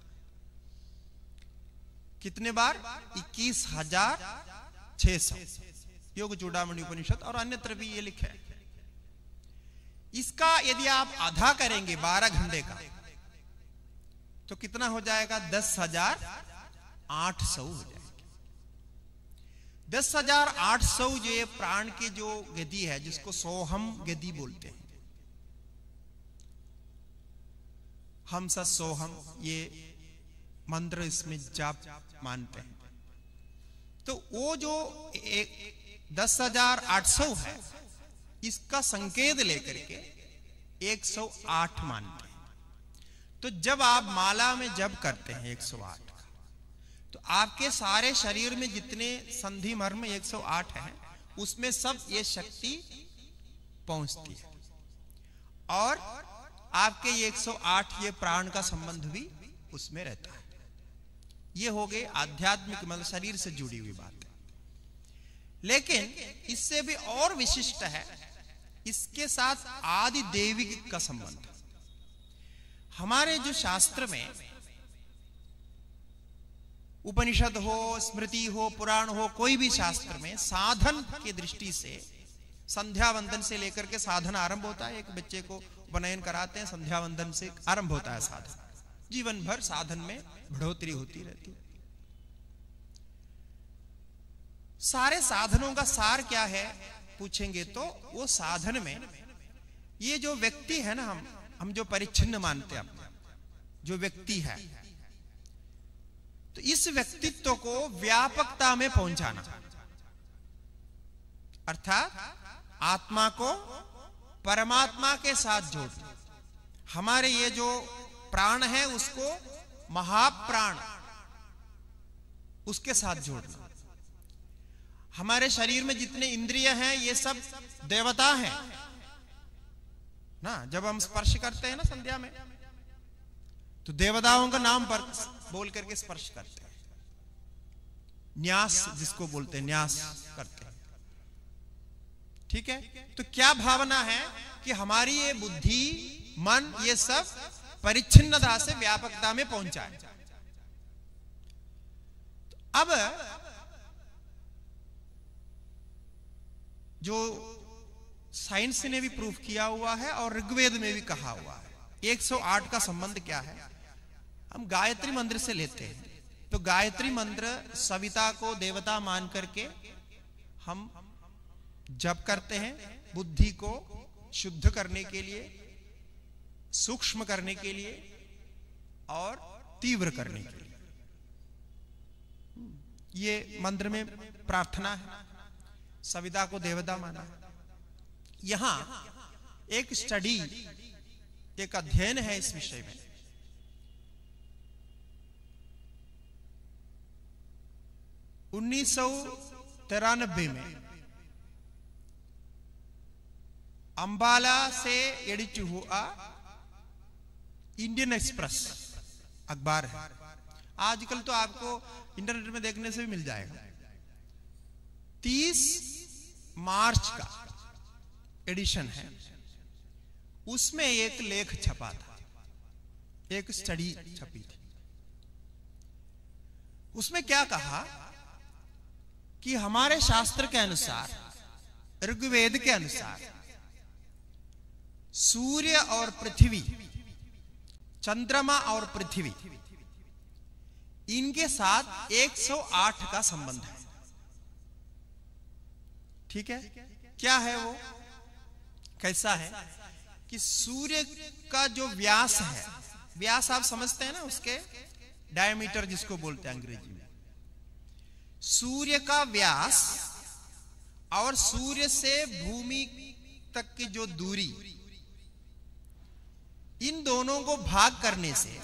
कितने बार? इक्कीस हजार छह सौ। योग चूड़ामणि उपनिषद और अन्यत्र भी ये लिखा है। इसका यदि आप आधा करेंगे बारह घंटे का, तो कितना हो जाएगा? दस हजार आठ सौ हो जाएगा। दस हजार आठ सौ जो ये प्राण की जो गति है, जिसको सोहम गति बोलते हैं, हम स सोहम, ये मंत्र इसमें जाप मानते हैं। तो वो जो एक दस हजार आठ सौ है, इसका संकेत लेकर के एक सौ आठ मानते हैं। तो जब आप माला में जप करते हैं एक सौ आठ का, तो आपके सारे शरीर में जितने संधि मर्म एक सौ आठ है, उसमें सब ये शक्ति पहुंचती है, और आपके एक सौ आठ ये प्राण का संबंध भी उसमें रहता है। ये हो गए आध्यात्मिक, मतलब शरीर से जुड़ी हुई बात है। लेकिन इससे भी और विशिष्ट है, इसके साथ आदि दैविक का संबंध। हमारे जो शास्त्र में उपनिषद हो, स्मृति हो, पुराण हो, कोई भी शास्त्र में साधन की दृष्टि से संध्या वंदन से लेकर के साधन आरंभ होता है। एक बच्चे को उपनयन कराते हैं, संध्या वंदन से आरंभ होता है साधन। जीवन भर साधन में बढ़ोतरी होती रहती है। सारे साधनों का सार क्या है? पूछेंगे तो वो साधन में ये जो व्यक्ति है ना, हम हम जो परिच्छिन्न मानते हैं अपने, जो व्यक्ति है, तो इस व्यक्तित्व को व्यापकता में पहुंचाना, अर्थात आत्मा को परमात्मा के साथ जोड़ना। हमारे ये जो प्राण है उसको महाप्राण उसके साथ जोड़ना। हमारे शरीर में जितने इंद्रिय हैं ये सब देवता हैं ना। जब हम स्पर्श करते हैं ना संध्या में, तो देवताओं का नाम पर बोल करके स्पर्श करते हैं। न्यास जिसको बोलते हैं, न्यास करते हैं। ठीक है, तो क्या भावना है कि हमारी ये बुद्धि, मन, ये सब परिच्छिन्नता से व्यापकता में पहुंचाए। अब जो साइंस ने भी प्रूफ किया हुआ है और ऋग्वेद में भी कहा हुआ है, एक सौ आठ का संबंध क्या है, हम गायत्री मंत्र से लेते हैं। तो गायत्री मंत्र सविता को देवता मान करके हम जप करते हैं, बुद्धि को शुद्ध करने के लिए, सूक्ष्म करने के लिए और तीव्र करने के लिए। ये मंत्र में प्रार्थना है, सविता को देवता माना है। यहां एक स्टडी, एक अध्ययन है इस विषय में। उन्नीस सौ तिरानबे में अंबाला से एडिट हुआ इंडियन एक्सप्रेस अखबार है। आजकल तो आपको इंटरनेट में देखने से भी मिल जाएगा। तीस मार्च का एडिशन है, उसमें एक लेख छपा था, एक स्टडी छपी थी। उसमें क्या कहा कि हमारे शास्त्र के अनुसार, ऋग्वेद के अनुसार, सूर्य और पृथ्वी, चंद्रमा और पृथ्वी, इनके साथ एक सौ आठ का संबंध है। ठीक है, क्या है वो, कैसा है कि सूर्य का जो व्यास है, व्यास आप समझते हैं ना, उसके डायमीटर जिसको बोलते हैं अंग्रेजी में, सूर्य का व्यास और सूर्य से भूमि तक की जो दूरी, इन दोनों को भाग करने से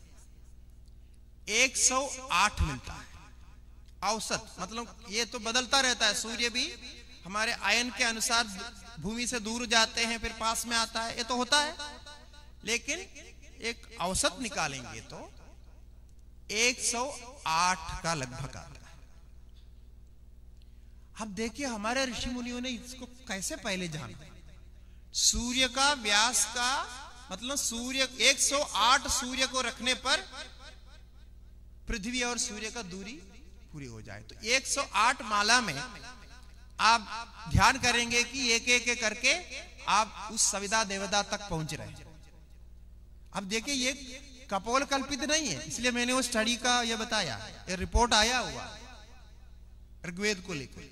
एक सौ आठ मिलता है औसत। मतलब ये तो बदलता रहता है, सूर्य भी हमारे आयन के अनुसार भूमि से दूर जाते हैं, फिर पास में आता है, ये तो होता है, लेकिन एक औसत निकालेंगे तो एक सौ आठ का लगभग आता है। अब देखिए हमारे ऋषि मुनियों ने इसको कैसे पहले जाना। सूर्य का व्यास का मतलब सूर्य एक सौ आठ सूर्य को रखने पर पृथ्वी और सूर्य का दूरी पूरी हो जाए। तो एक सौ आठ माला में आप ध्यान करेंगे कि एक एक एक करके आप उस सविता देवता तक पहुंच रहे हैं। अब देखिए ये कपोल कल्पित नहीं है, इसलिए मैंने वो स्टडी का ये बताया, ये रिपोर्ट आया हुआ ऋग्वेद को लेकर।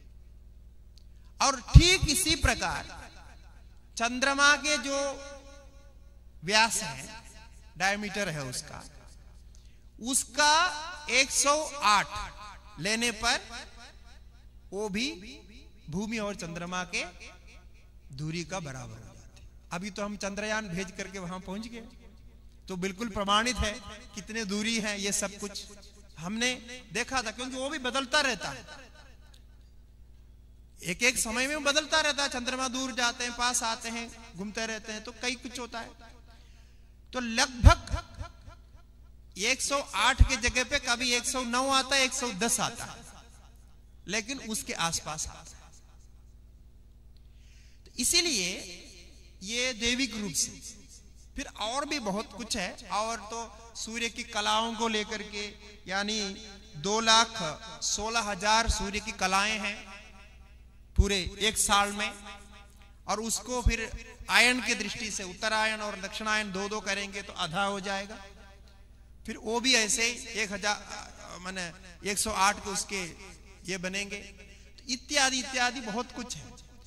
और ठीक इसी प्रकार चंद्रमा के जो व्यास है, डायमीटर है उसका, उसका एक सौ आठ लेने पर वो भी भूमि और चंद्रमा के दूरी का बराबर हो जाती है। अभी तो हम चंद्रयान भेज करके वहां पहुंच गए, तो बिल्कुल प्रमाणित है कितने दूरी है, ये सब कुछ हमने देखा था, क्योंकि वो भी बदलता रहता है, एक एक समय में बदलता रहता है। चंद्रमा दूर जाते हैं, पास आते हैं, घूमते रहते हैं, तो कई कुछ होता है। तो लगभग एक सौ आठ के जगह पे कभी एक सौ नौ आता है, एक सौ दस आता है, लेकिन उसके आसपास आता है। तो इसीलिए ये दैविक रूप से, फिर और भी बहुत कुछ है। और तो सूर्य की कलाओं को लेकर के, यानी दो लाख सोलह हजार सूर्य की कलाएं हैं पूरे एक साल में, और उसको फिर आयन की दृष्टि से उत्तरायण और दक्षिणायन दो दो करेंगे तो आधा हो जाएगा। फिर वो भी ऐसे एक हजार माने एक सौ आठ के उसके ये बनेंगे, तो इत्यादि इत्यादि बहुत कुछ है।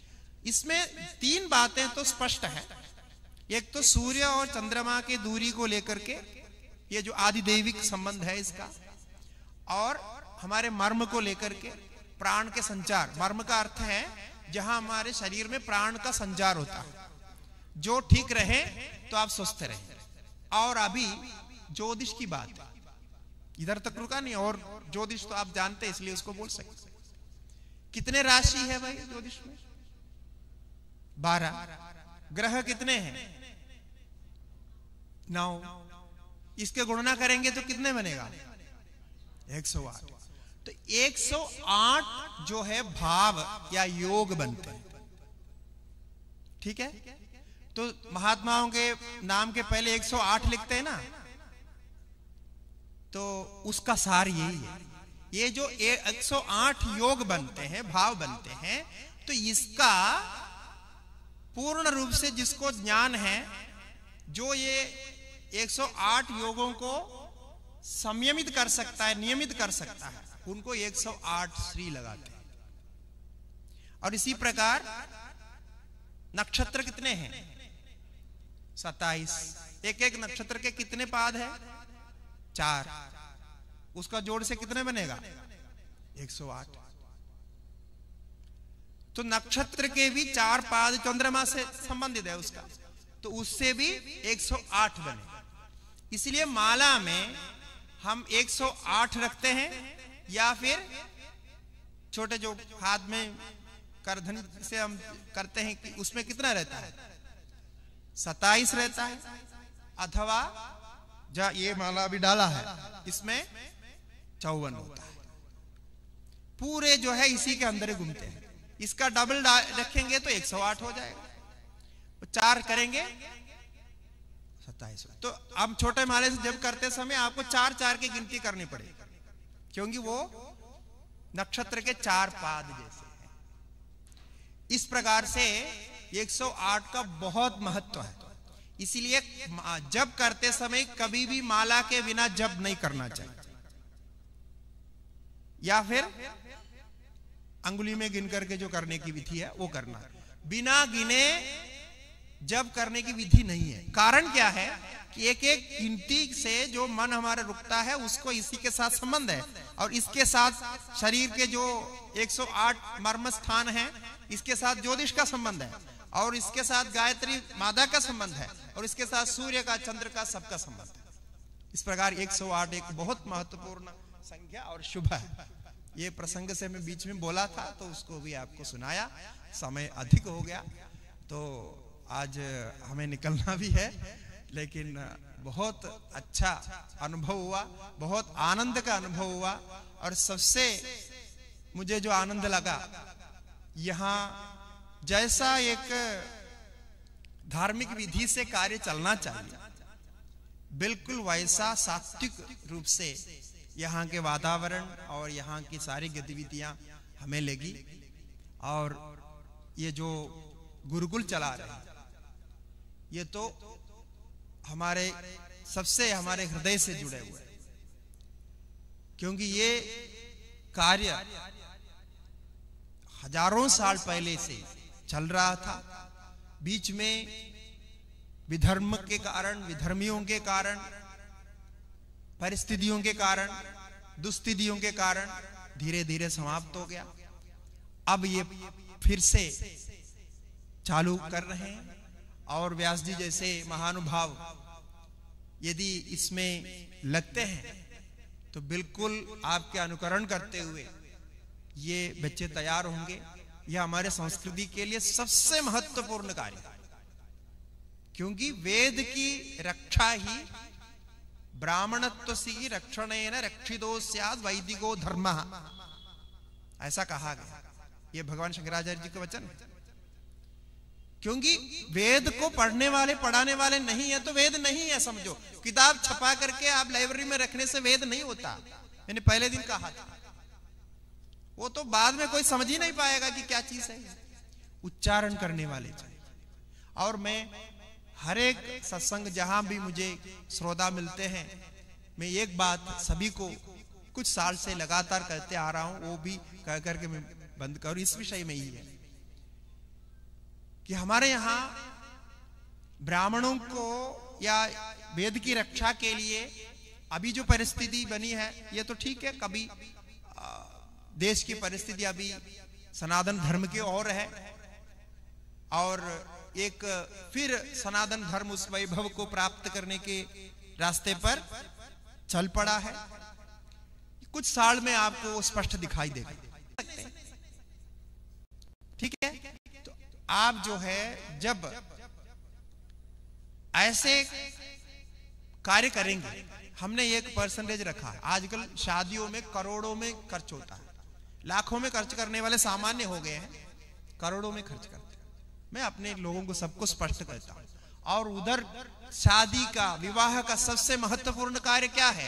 इसमें तीन बातें तो स्पष्ट है। एक तो सूर्य और चंद्रमा की दूरी को लेकर के ये जो आदिदैविक संबंध है इसका, और हमारे मर्म को लेकर के प्राण के संचार। मर्म का अर्थ है जहां हमारे शरीर में प्राण का संचार होता है, जो ठीक रहे तो आप स्वस्थ रहे। और अभी ज्योतिष की बात है, इधर तक रुका नहीं, और ज्योतिष तो आप जानते हैं इसलिए उसको बोल सकते। कितने राशि है भाई ज्योतिष में? बारह। ग्रह कितने हैं? नौ। इसके गुणना करेंगे तो कितने बनेगा? एक सौ आठ। तो एक सौ आठ जो है भाव या योग बनते हैं। ठीक है, तो महात्माओं के नाम के पहले एक सौ आठ लिखते हैं ना, तो उसका सार यही है। ये जो एक सौ आठ योग बनते हैं, भाव बनते हैं, तो इसका पूर्ण रूप से जिसको ज्ञान है, जो ये एक सौ आठ योगों को संयमित कर सकता है, नियमित कर सकता है, उनको एक सौ आठ श्री लगाते हैं। और इसी प्रकार नक्षत्र कितने हैं? सत्ताईस। एक एक नक्षत्र के कितने पाद है? चार। उसका जोड़ से कितने बनेगा? एक सौ आठ। तो नक्षत्र के भी चार पाद चंद्रमा से संबंधित है उसका, तो उससे भी एक सौ आठ बने। इसलिए माला में हम एक सौ आठ रखते हैं, या फिर छोटे जो हाथ में करधनी से हम करते हैं कि उसमें कितना रहता है? सत्ताईस रहता है। अथवा जा ये माला भी डाला है, इसमें चौवन होता है। पूरे जो है इसी के अंदर ही घूमते हैं। इसका डबल रखेंगे तो एक सौ आठ हो जाएगा, चार करेंगे सत्ताईस। तो अब छोटे माले से जब करते समय आपको चार चार की गिनती करनी पड़ेगी, क्योंकि वो नक्षत्र के चार पाद जैसे हैं। इस प्रकार से एक सौ आठ का बहुत महत्व है। इसीलिए जब करते समय कभी भी माला के बिना जप नहीं करना चाहिए, या फिर अंगुली में गिन करके जो करने की विधि है वो करना। बिना गिने जब करने की विधि नहीं है। कारण क्या है कि एक एक गिनती से जो मन हमारा रुकता है उसको इसी के साथ संबंध है, और इसके साथ शरीर के जो एक सौ आठ मर्म स्थान है, इसके साथ ज्योतिष का संबंध है, और इसके साथ गायत्री मादा का संबंध है, और इसके साथ सूर्य का, चंद्र का, सबका संबंध है। इस प्रकार एक सौ आठ एक बहुत महत्वपूर्ण संख्या और शुभ है। ये प्रसंग से मैं बीच में बोला था तो उसको भी आपको सुनाया। समय अधिक हो गया तो आज हमें निकलना भी है, लेकिन बहुत अच्छा अनुभव हुआ, बहुत आनंद का अनुभव हुआ। और सबसे मुझे जो आनंद लगा, यहाँ जैसा एक धार्मिक विधि से कार्य चलना चाहिए, बिल्कुल वैसा सात्विक रूप से यहाँ के वातावरण और यहाँ की सारी गतिविधियां हमें लगी। और ये जो गुरुकुल चला रहे हैं, ये तो हमारे सबसे हमारे हृदय से जुड़े हुए हैं, क्योंकि ये कार्य हजारों साल पहले से चल रहा था। बीच में विधर्म के कारण, विधर्मियों के कारण, परिस्थितियों के कारण, दुस्थितियों के कारण धीरे धीरे समाप्त हो गया। अब ये फिर से चालू कर रहे हैं, और व्यास जी जैसे महानुभाव यदि इसमें लगते हैं तो बिल्कुल आपके अनुकरण करते हुए ये बच्चे तैयार होंगे। यह हमारे संस्कृति के लिए सबसे महत्वपूर्ण कार्य है, क्योंकि वेद की रक्षा ही ब्राह्मणत्व सी रक्षणेन रक्षितो स्यात् वैदिको धर्मः, ऐसा कहा गया। ये भगवान शंकराचार्य जी का वचन है। क्योंकि वेद को पढ़ने वाले, पढ़ाने वाले नहीं है तो वेद नहीं है समझो। किताब छपा करके आप लाइब्रेरी में रखने से वेद नहीं होता। मैंने पहले दिन कहा था, वो तो बाद में कोई समझ ही नहीं पाएगा कि क्या चीज है। उच्चारण करने वाले चाहिए। और मैं हर एक सत्संग जहां भी मुझे श्रोता मिलते हैं, मैं एक बात सभी को कुछ साल से लगातार कहते आ रहा हूं, वो भी कह करके मैं बंद करूं, इस विषय में ही है कि हमारे यहां ब्राह्मणों को या वेद की रक्षा के लिए अभी जो परिस्थिति बनी है ये तो ठीक है, कभी देश की परिस्थिति अभी सनातन धर्म की ओर है और एक फिर सनातन धर्म उस वैभव को प्राप्त करने के रास्ते पर चल पड़ा है। कुछ साल में आपको स्पष्ट दिखाई देगा, ठीक है। तो आप जो है जब ऐसे कार्य करेंगे, हमने एक परसेंटेज रखा है। आजकल शादियों में करोड़ों में खर्च होता है, लाखों में खर्च करने वाले सामान्य हो गए हैं, करोड़ों में खर्च करते हैं। मैं अपने लोगों को सबको स्पष्ट करता हूं। और उधर शादी का, विवाह का सबसे महत्वपूर्ण कार्य क्या है?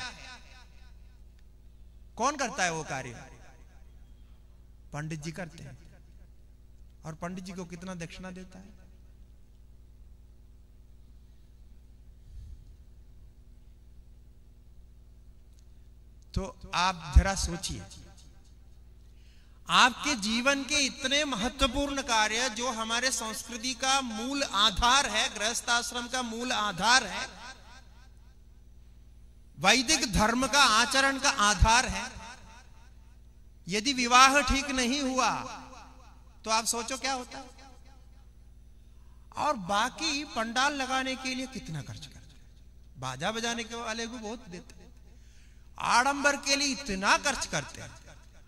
कौन करता है वो कार्य? पंडित जी करते हैं। और पंडित जी को कितना दक्षिणा देता है? तो आप जरा सोचिए, आपके जीवन के इतने महत्वपूर्ण कार्य जो हमारे संस्कृति का मूल आधार है, गृहस्थाश्रम का मूल आधार है, वैदिक धर्म का आचरण का आधार है, यदि विवाह ठीक नहीं हुआ तो आप सोचो क्या होता है। और बाकी पंडाल लगाने के लिए कितना खर्च करते हैं, बाजा बजाने के वाले को बहुत देते हैं, आडंबर के लिए इतना खर्च करते हैं।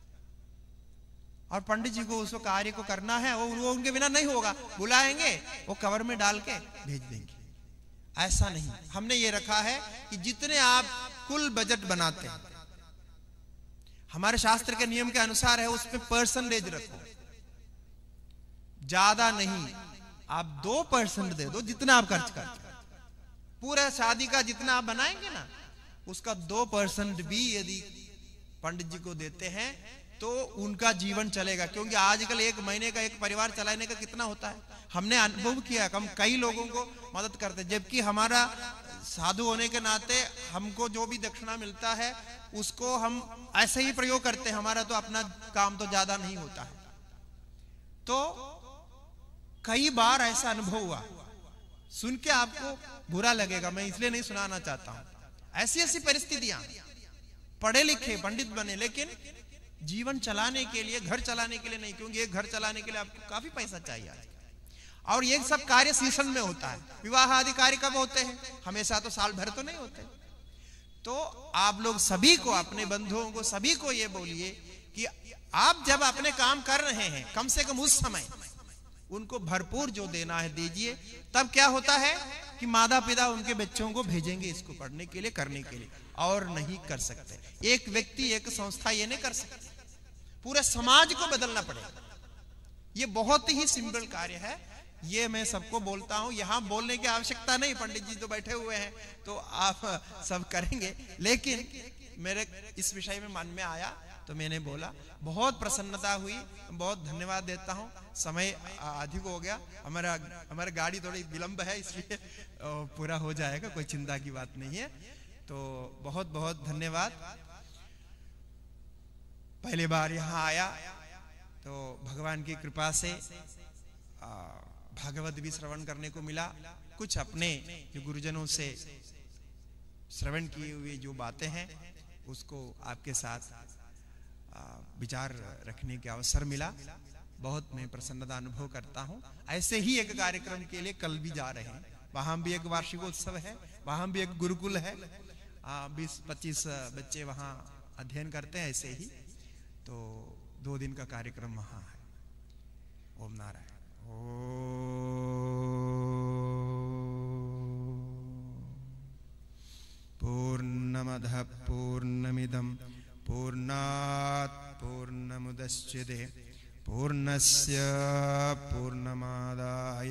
और पंडित जी को उस कार्य को करना है, वो उनके बिना नहीं होगा, बुलाएंगे, वो कवर में डाल के भेज देंगे। ऐसा नहीं, हमने ये रखा है कि जितने आप कुल बजट बनाते हैं, हमारे शास्त्र के नियम के अनुसार है, उसमें परसेंटेज रखो, ज्यादा नहीं। आप दो परसेंट दे दो जितना आप खर्च करते हैं। पूरा शादी का जितना आप बनाएंगे ना, उसका दो परसेंट भी यदि पंडित जी को देते हैं तो उनका जीवन चलेगा। क्योंकि आजकल एक महीने का एक परिवार चलाने का कितना होता है, हमने अनुभव किया। हम कई लोगों को मदद करते हैं, जबकि हमारा साधु होने के नाते हमको जो भी दक्षिणा मिलता है उसको हम ऐसे ही प्रयोग करते हैं। हमारा तो अपना काम तो ज्यादा नहीं होता है। तो कई बार ऐसा अनुभव हुआ, सुन के आपको बुरा लगेगा, मैं इसलिए नहीं सुनाना चाहता हूं। ऐसी ऐसी परिस्थितियां, पढ़े लिखे पंडित बने लेकिन जीवन चलाने के लिए, घर चलाने के लिए नहीं, क्योंकि एक घर चलाने के लिए आपको काफी पैसा चाहिए। और ये सब कार्य सीजन में होता है। विवाह आदि कार्य कब होते हैं? हमेशा तो साल भर तो नहीं होते। तो आप लोग सभी को, अपने बंधुओं को, सभी को ये बोलिए कि आप जब अपने काम कर रहे हैं, कम से कम उस समय उनको भरपूर जो देना है दीजिए। तब क्या होता है कि माता पिता उनके बच्चों को भेजेंगे इसको पढ़ने के लिए, करने के लिए। और नहीं कर सकते, एक व्यक्ति, एक संस्था ये नहीं कर सकती, पूरे समाज को बदलना पड़ेगा। ये बहुत ही सिंपल कार्य है, ये मैं सबको बोलता हूं। यहां बोलने की आवश्यकता नहीं, पंडित जी तो बैठे हुए हैं तो आप सब करेंगे। लेकिन मेरे इस विषय में मन में आया तो मैंने बोला, बहुत प्रसन्नता हुई, बहुत धन्यवाद देता हूं। समय अधिक हो गया, हमारा हमारा गाड़ी थोड़ी विलंब है, इसलिए पूरा हो जाएगा, कोई चिंता की बात नहीं है। तो बहुत बहुत धन्यवाद। पहली बार यहाँ आया तो भगवान की कृपा से भागवत भी श्रवण करने को मिला। कुछ अपने जो गुरुजनों से श्रवण किए हुए जो बातें हैं उसको आपके साथ विचार रखने के अवसर मिला। बहुत मैं प्रसन्नता अनुभव करता हूँ। ऐसे ही एक कार्यक्रम के लिए कल भी जा रहे हैं, वहां भी एक वार्षिकोत्सव है, वहां भी एक गुरुकुल है, बीस पच्चीस बच्चे वहां अध्ययन करते हैं। ऐसे ही तो दो दिन का कार्यक्रम वहां है। ओम नारायण। पूर्णमदः पूर्णमिदं पूर्णात् पूर्णमुदच्यते पूर्णस्य पूर्णमादाय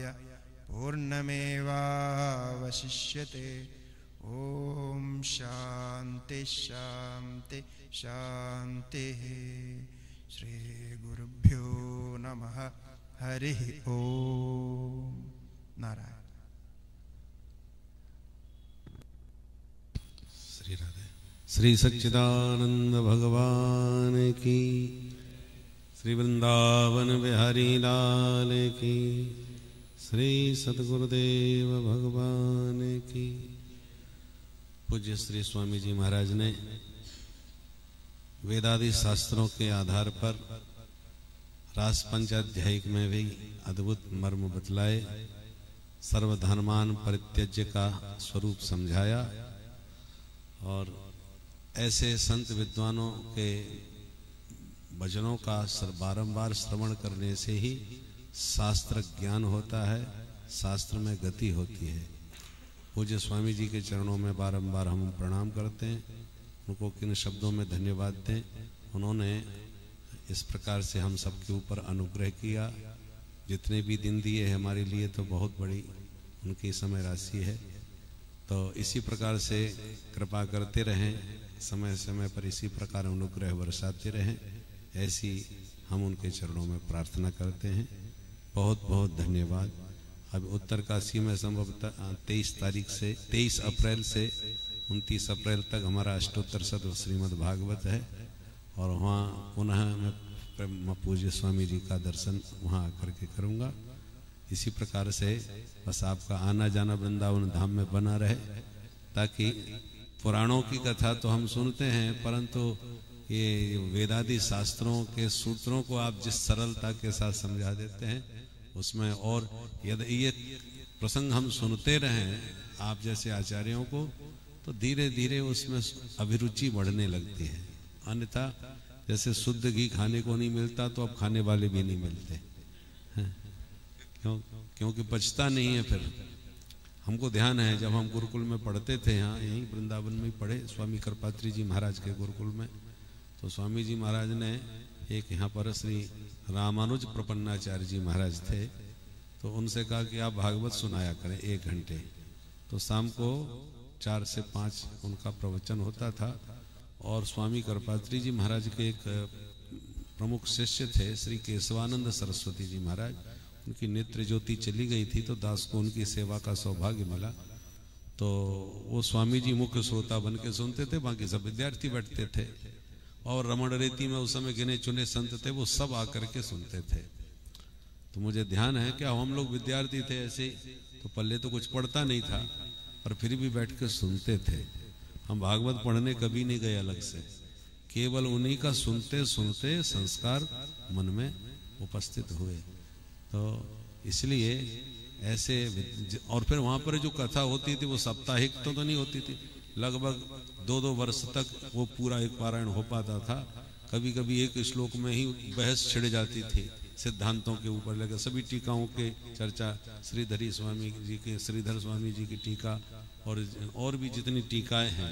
पूर्णमेवावशिष्यते। ओम शांति शांति शांति। श्री गुरुभ्यो नमः। हरि ओम। नारायण। श्री राधे। श्री सच्चिदानंद भगवान की, श्री वृंदावन बिहारी लाल की, श्री सद्गुरुदेव भगवान की। पूज्य श्री स्वामी जी महाराज ने वेदादि शास्त्रों के आधार पर रास पंचाध्यायिक में भी अद्भुत मर्म बतलाए, सर्वधर्मान परित्यज्य का स्वरूप समझाया और ऐसे संत विद्वानों के वचनों का बारंबार श्रवण करने से ही शास्त्र ज्ञान होता है, शास्त्र में गति होती है। पूज्य स्वामी जी के चरणों में बारंबार हम प्रणाम करते हैं, उनको किन शब्दों में धन्यवाद दें। उन्होंने इस प्रकार से हम सबके ऊपर अनुग्रह किया, जितने भी दिन दिए हमारे लिए तो बहुत बड़ी उनकी समय राशि है। तो इसी प्रकार से कृपा करते रहें, समय समय पर इसी प्रकार अनुग्रह बरसाते रहें, ऐसी हम उनके चरणों में प्रार्थना करते हैं। बहुत बहुत धन्यवाद। अब उत्तरकाशी में संभवतः तेईस तारीख से तेईस अप्रैल से उनतीस अप्रैल तक हमारा अष्टोत्तर शत श्रीमद् भागवत है और वहाँ पुनः मैं पूज्य स्वामी जी का दर्शन वहाँ आकर के करूँगा। इसी प्रकार से बस आपका आना जाना वृंदावन धाम में बना रहे, ताकि पुराणों की कथा तो हम सुनते हैं, परंतु ये वेदादि शास्त्रों के सूत्रों को आप जिस सरलता के साथ समझा देते हैं, उसमें और यदि ये प्रसंग हम सुनते रहें आप जैसे आचार्यों को, तो धीरे धीरे उसमें अभिरुचि बढ़ने लगती है। अन्यथा जैसे शुद्ध घी खाने को नहीं मिलता तो अब खाने वाले भी नहीं मिलते हैं। क्यों? क्योंकि बचता नहीं है। फिर हमको ध्यान है, जब हम गुरुकुल में पढ़ते थे, यहाँ यहीं वृंदावन में पढ़े स्वामी कृपात्री जी महाराज के गुरुकुल में, तो स्वामी जी महाराज ने एक यहाँ पर श्री रामानुज प्रपन्नाचार्य जी महाराज थे, तो उनसे कहा कि आप भागवत सुनाया करें एक घंटे। तो शाम को चार से पाँच उनका प्रवचन होता था। और स्वामी कृपात्री जी महाराज के एक प्रमुख शिष्य थे श्री केशवानंद सरस्वती जी महाराज, उनकी नेत्र ज्योति चली गई थी, तो दास को उनकी सेवा का सौभाग्य मिला। तो वो स्वामी जी मुख्य श्रोता बन के सुनते थे, बाकी सब विद्यार्थी बैठते थे। और रमण रेती में उस समय गिने चुने संत थे, वो सब आकर के सुनते थे। तो मुझे ध्यान है, क्या हम लोग विद्यार्थी थे ऐसे, तो पल्ले तो कुछ पढ़ता नहीं था, पर फिर भी बैठ के सुनते थे। हम भागवत पढ़ने कभी नहीं गए अलग से, केवल उन्हीं का सुनते सुनते संस्कार मन में उपस्थित हुए। तो इसलिए ऐसे, और फिर वहाँ पर जो कथा होती थी वो साप्ताहिक तो, तो नहीं होती थी, लगभग दो दो वर्ष तक वो पूरा एक पारायण हो पाता था। कभी कभी एक श्लोक में ही बहस छिड़ जाती थी सिद्धांतों के ऊपर लगे। सभी टीकाओं के चर्चा, श्रीधरी स्वामी जी के, श्रीधर स्वामी जी की टीका और और भी जितनी टीकाएं हैं,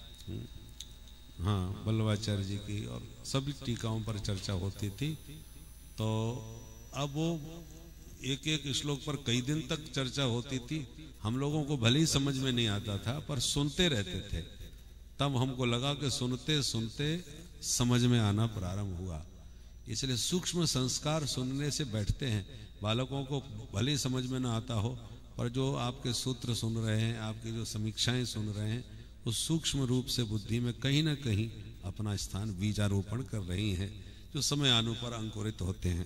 हाँ बल्लवाचार्य जी की, और सभी टीकाओं पर चर्चा होती थी। तो अब वो एक एक श्लोक पर कई दिन तक चर्चा होती थी। हम लोगों को भले ही समझ में नहीं आता था, पर सुनते रहते थे। तब हमको लगा कि सुनते सुनते समझ में आना प्रारंभ हुआ। इसलिए सूक्ष्म संस्कार सुनने से बैठते हैं। बालकों को भले ही समझ में ना आता हो, पर जो आपके सूत्र सुन रहे हैं, आपकी जो समीक्षाएं सुन रहे हैं, उस सूक्ष्म रूप से बुद्धि में कहीं ना कहीं अपना स्थान बीजारोपण कर रही हैं, जो समय आने पर अंकुरित होते हैं।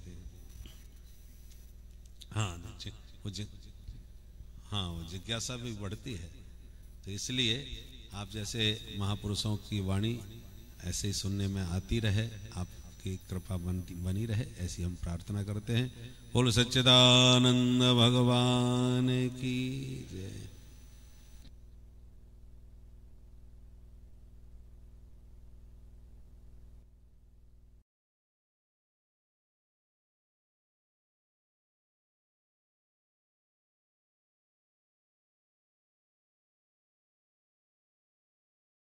हाँ वो हाँ वो जिज्ञासा भी बढ़ती है। तो इसलिए आप जैसे महापुरुषों की वाणी ऐसे ही सुनने में आती रहे, आपकी कृपा बनी बनी रहे, ऐसी हम प्रार्थना करते हैं। बोल सच्चिदानंद भगवान की।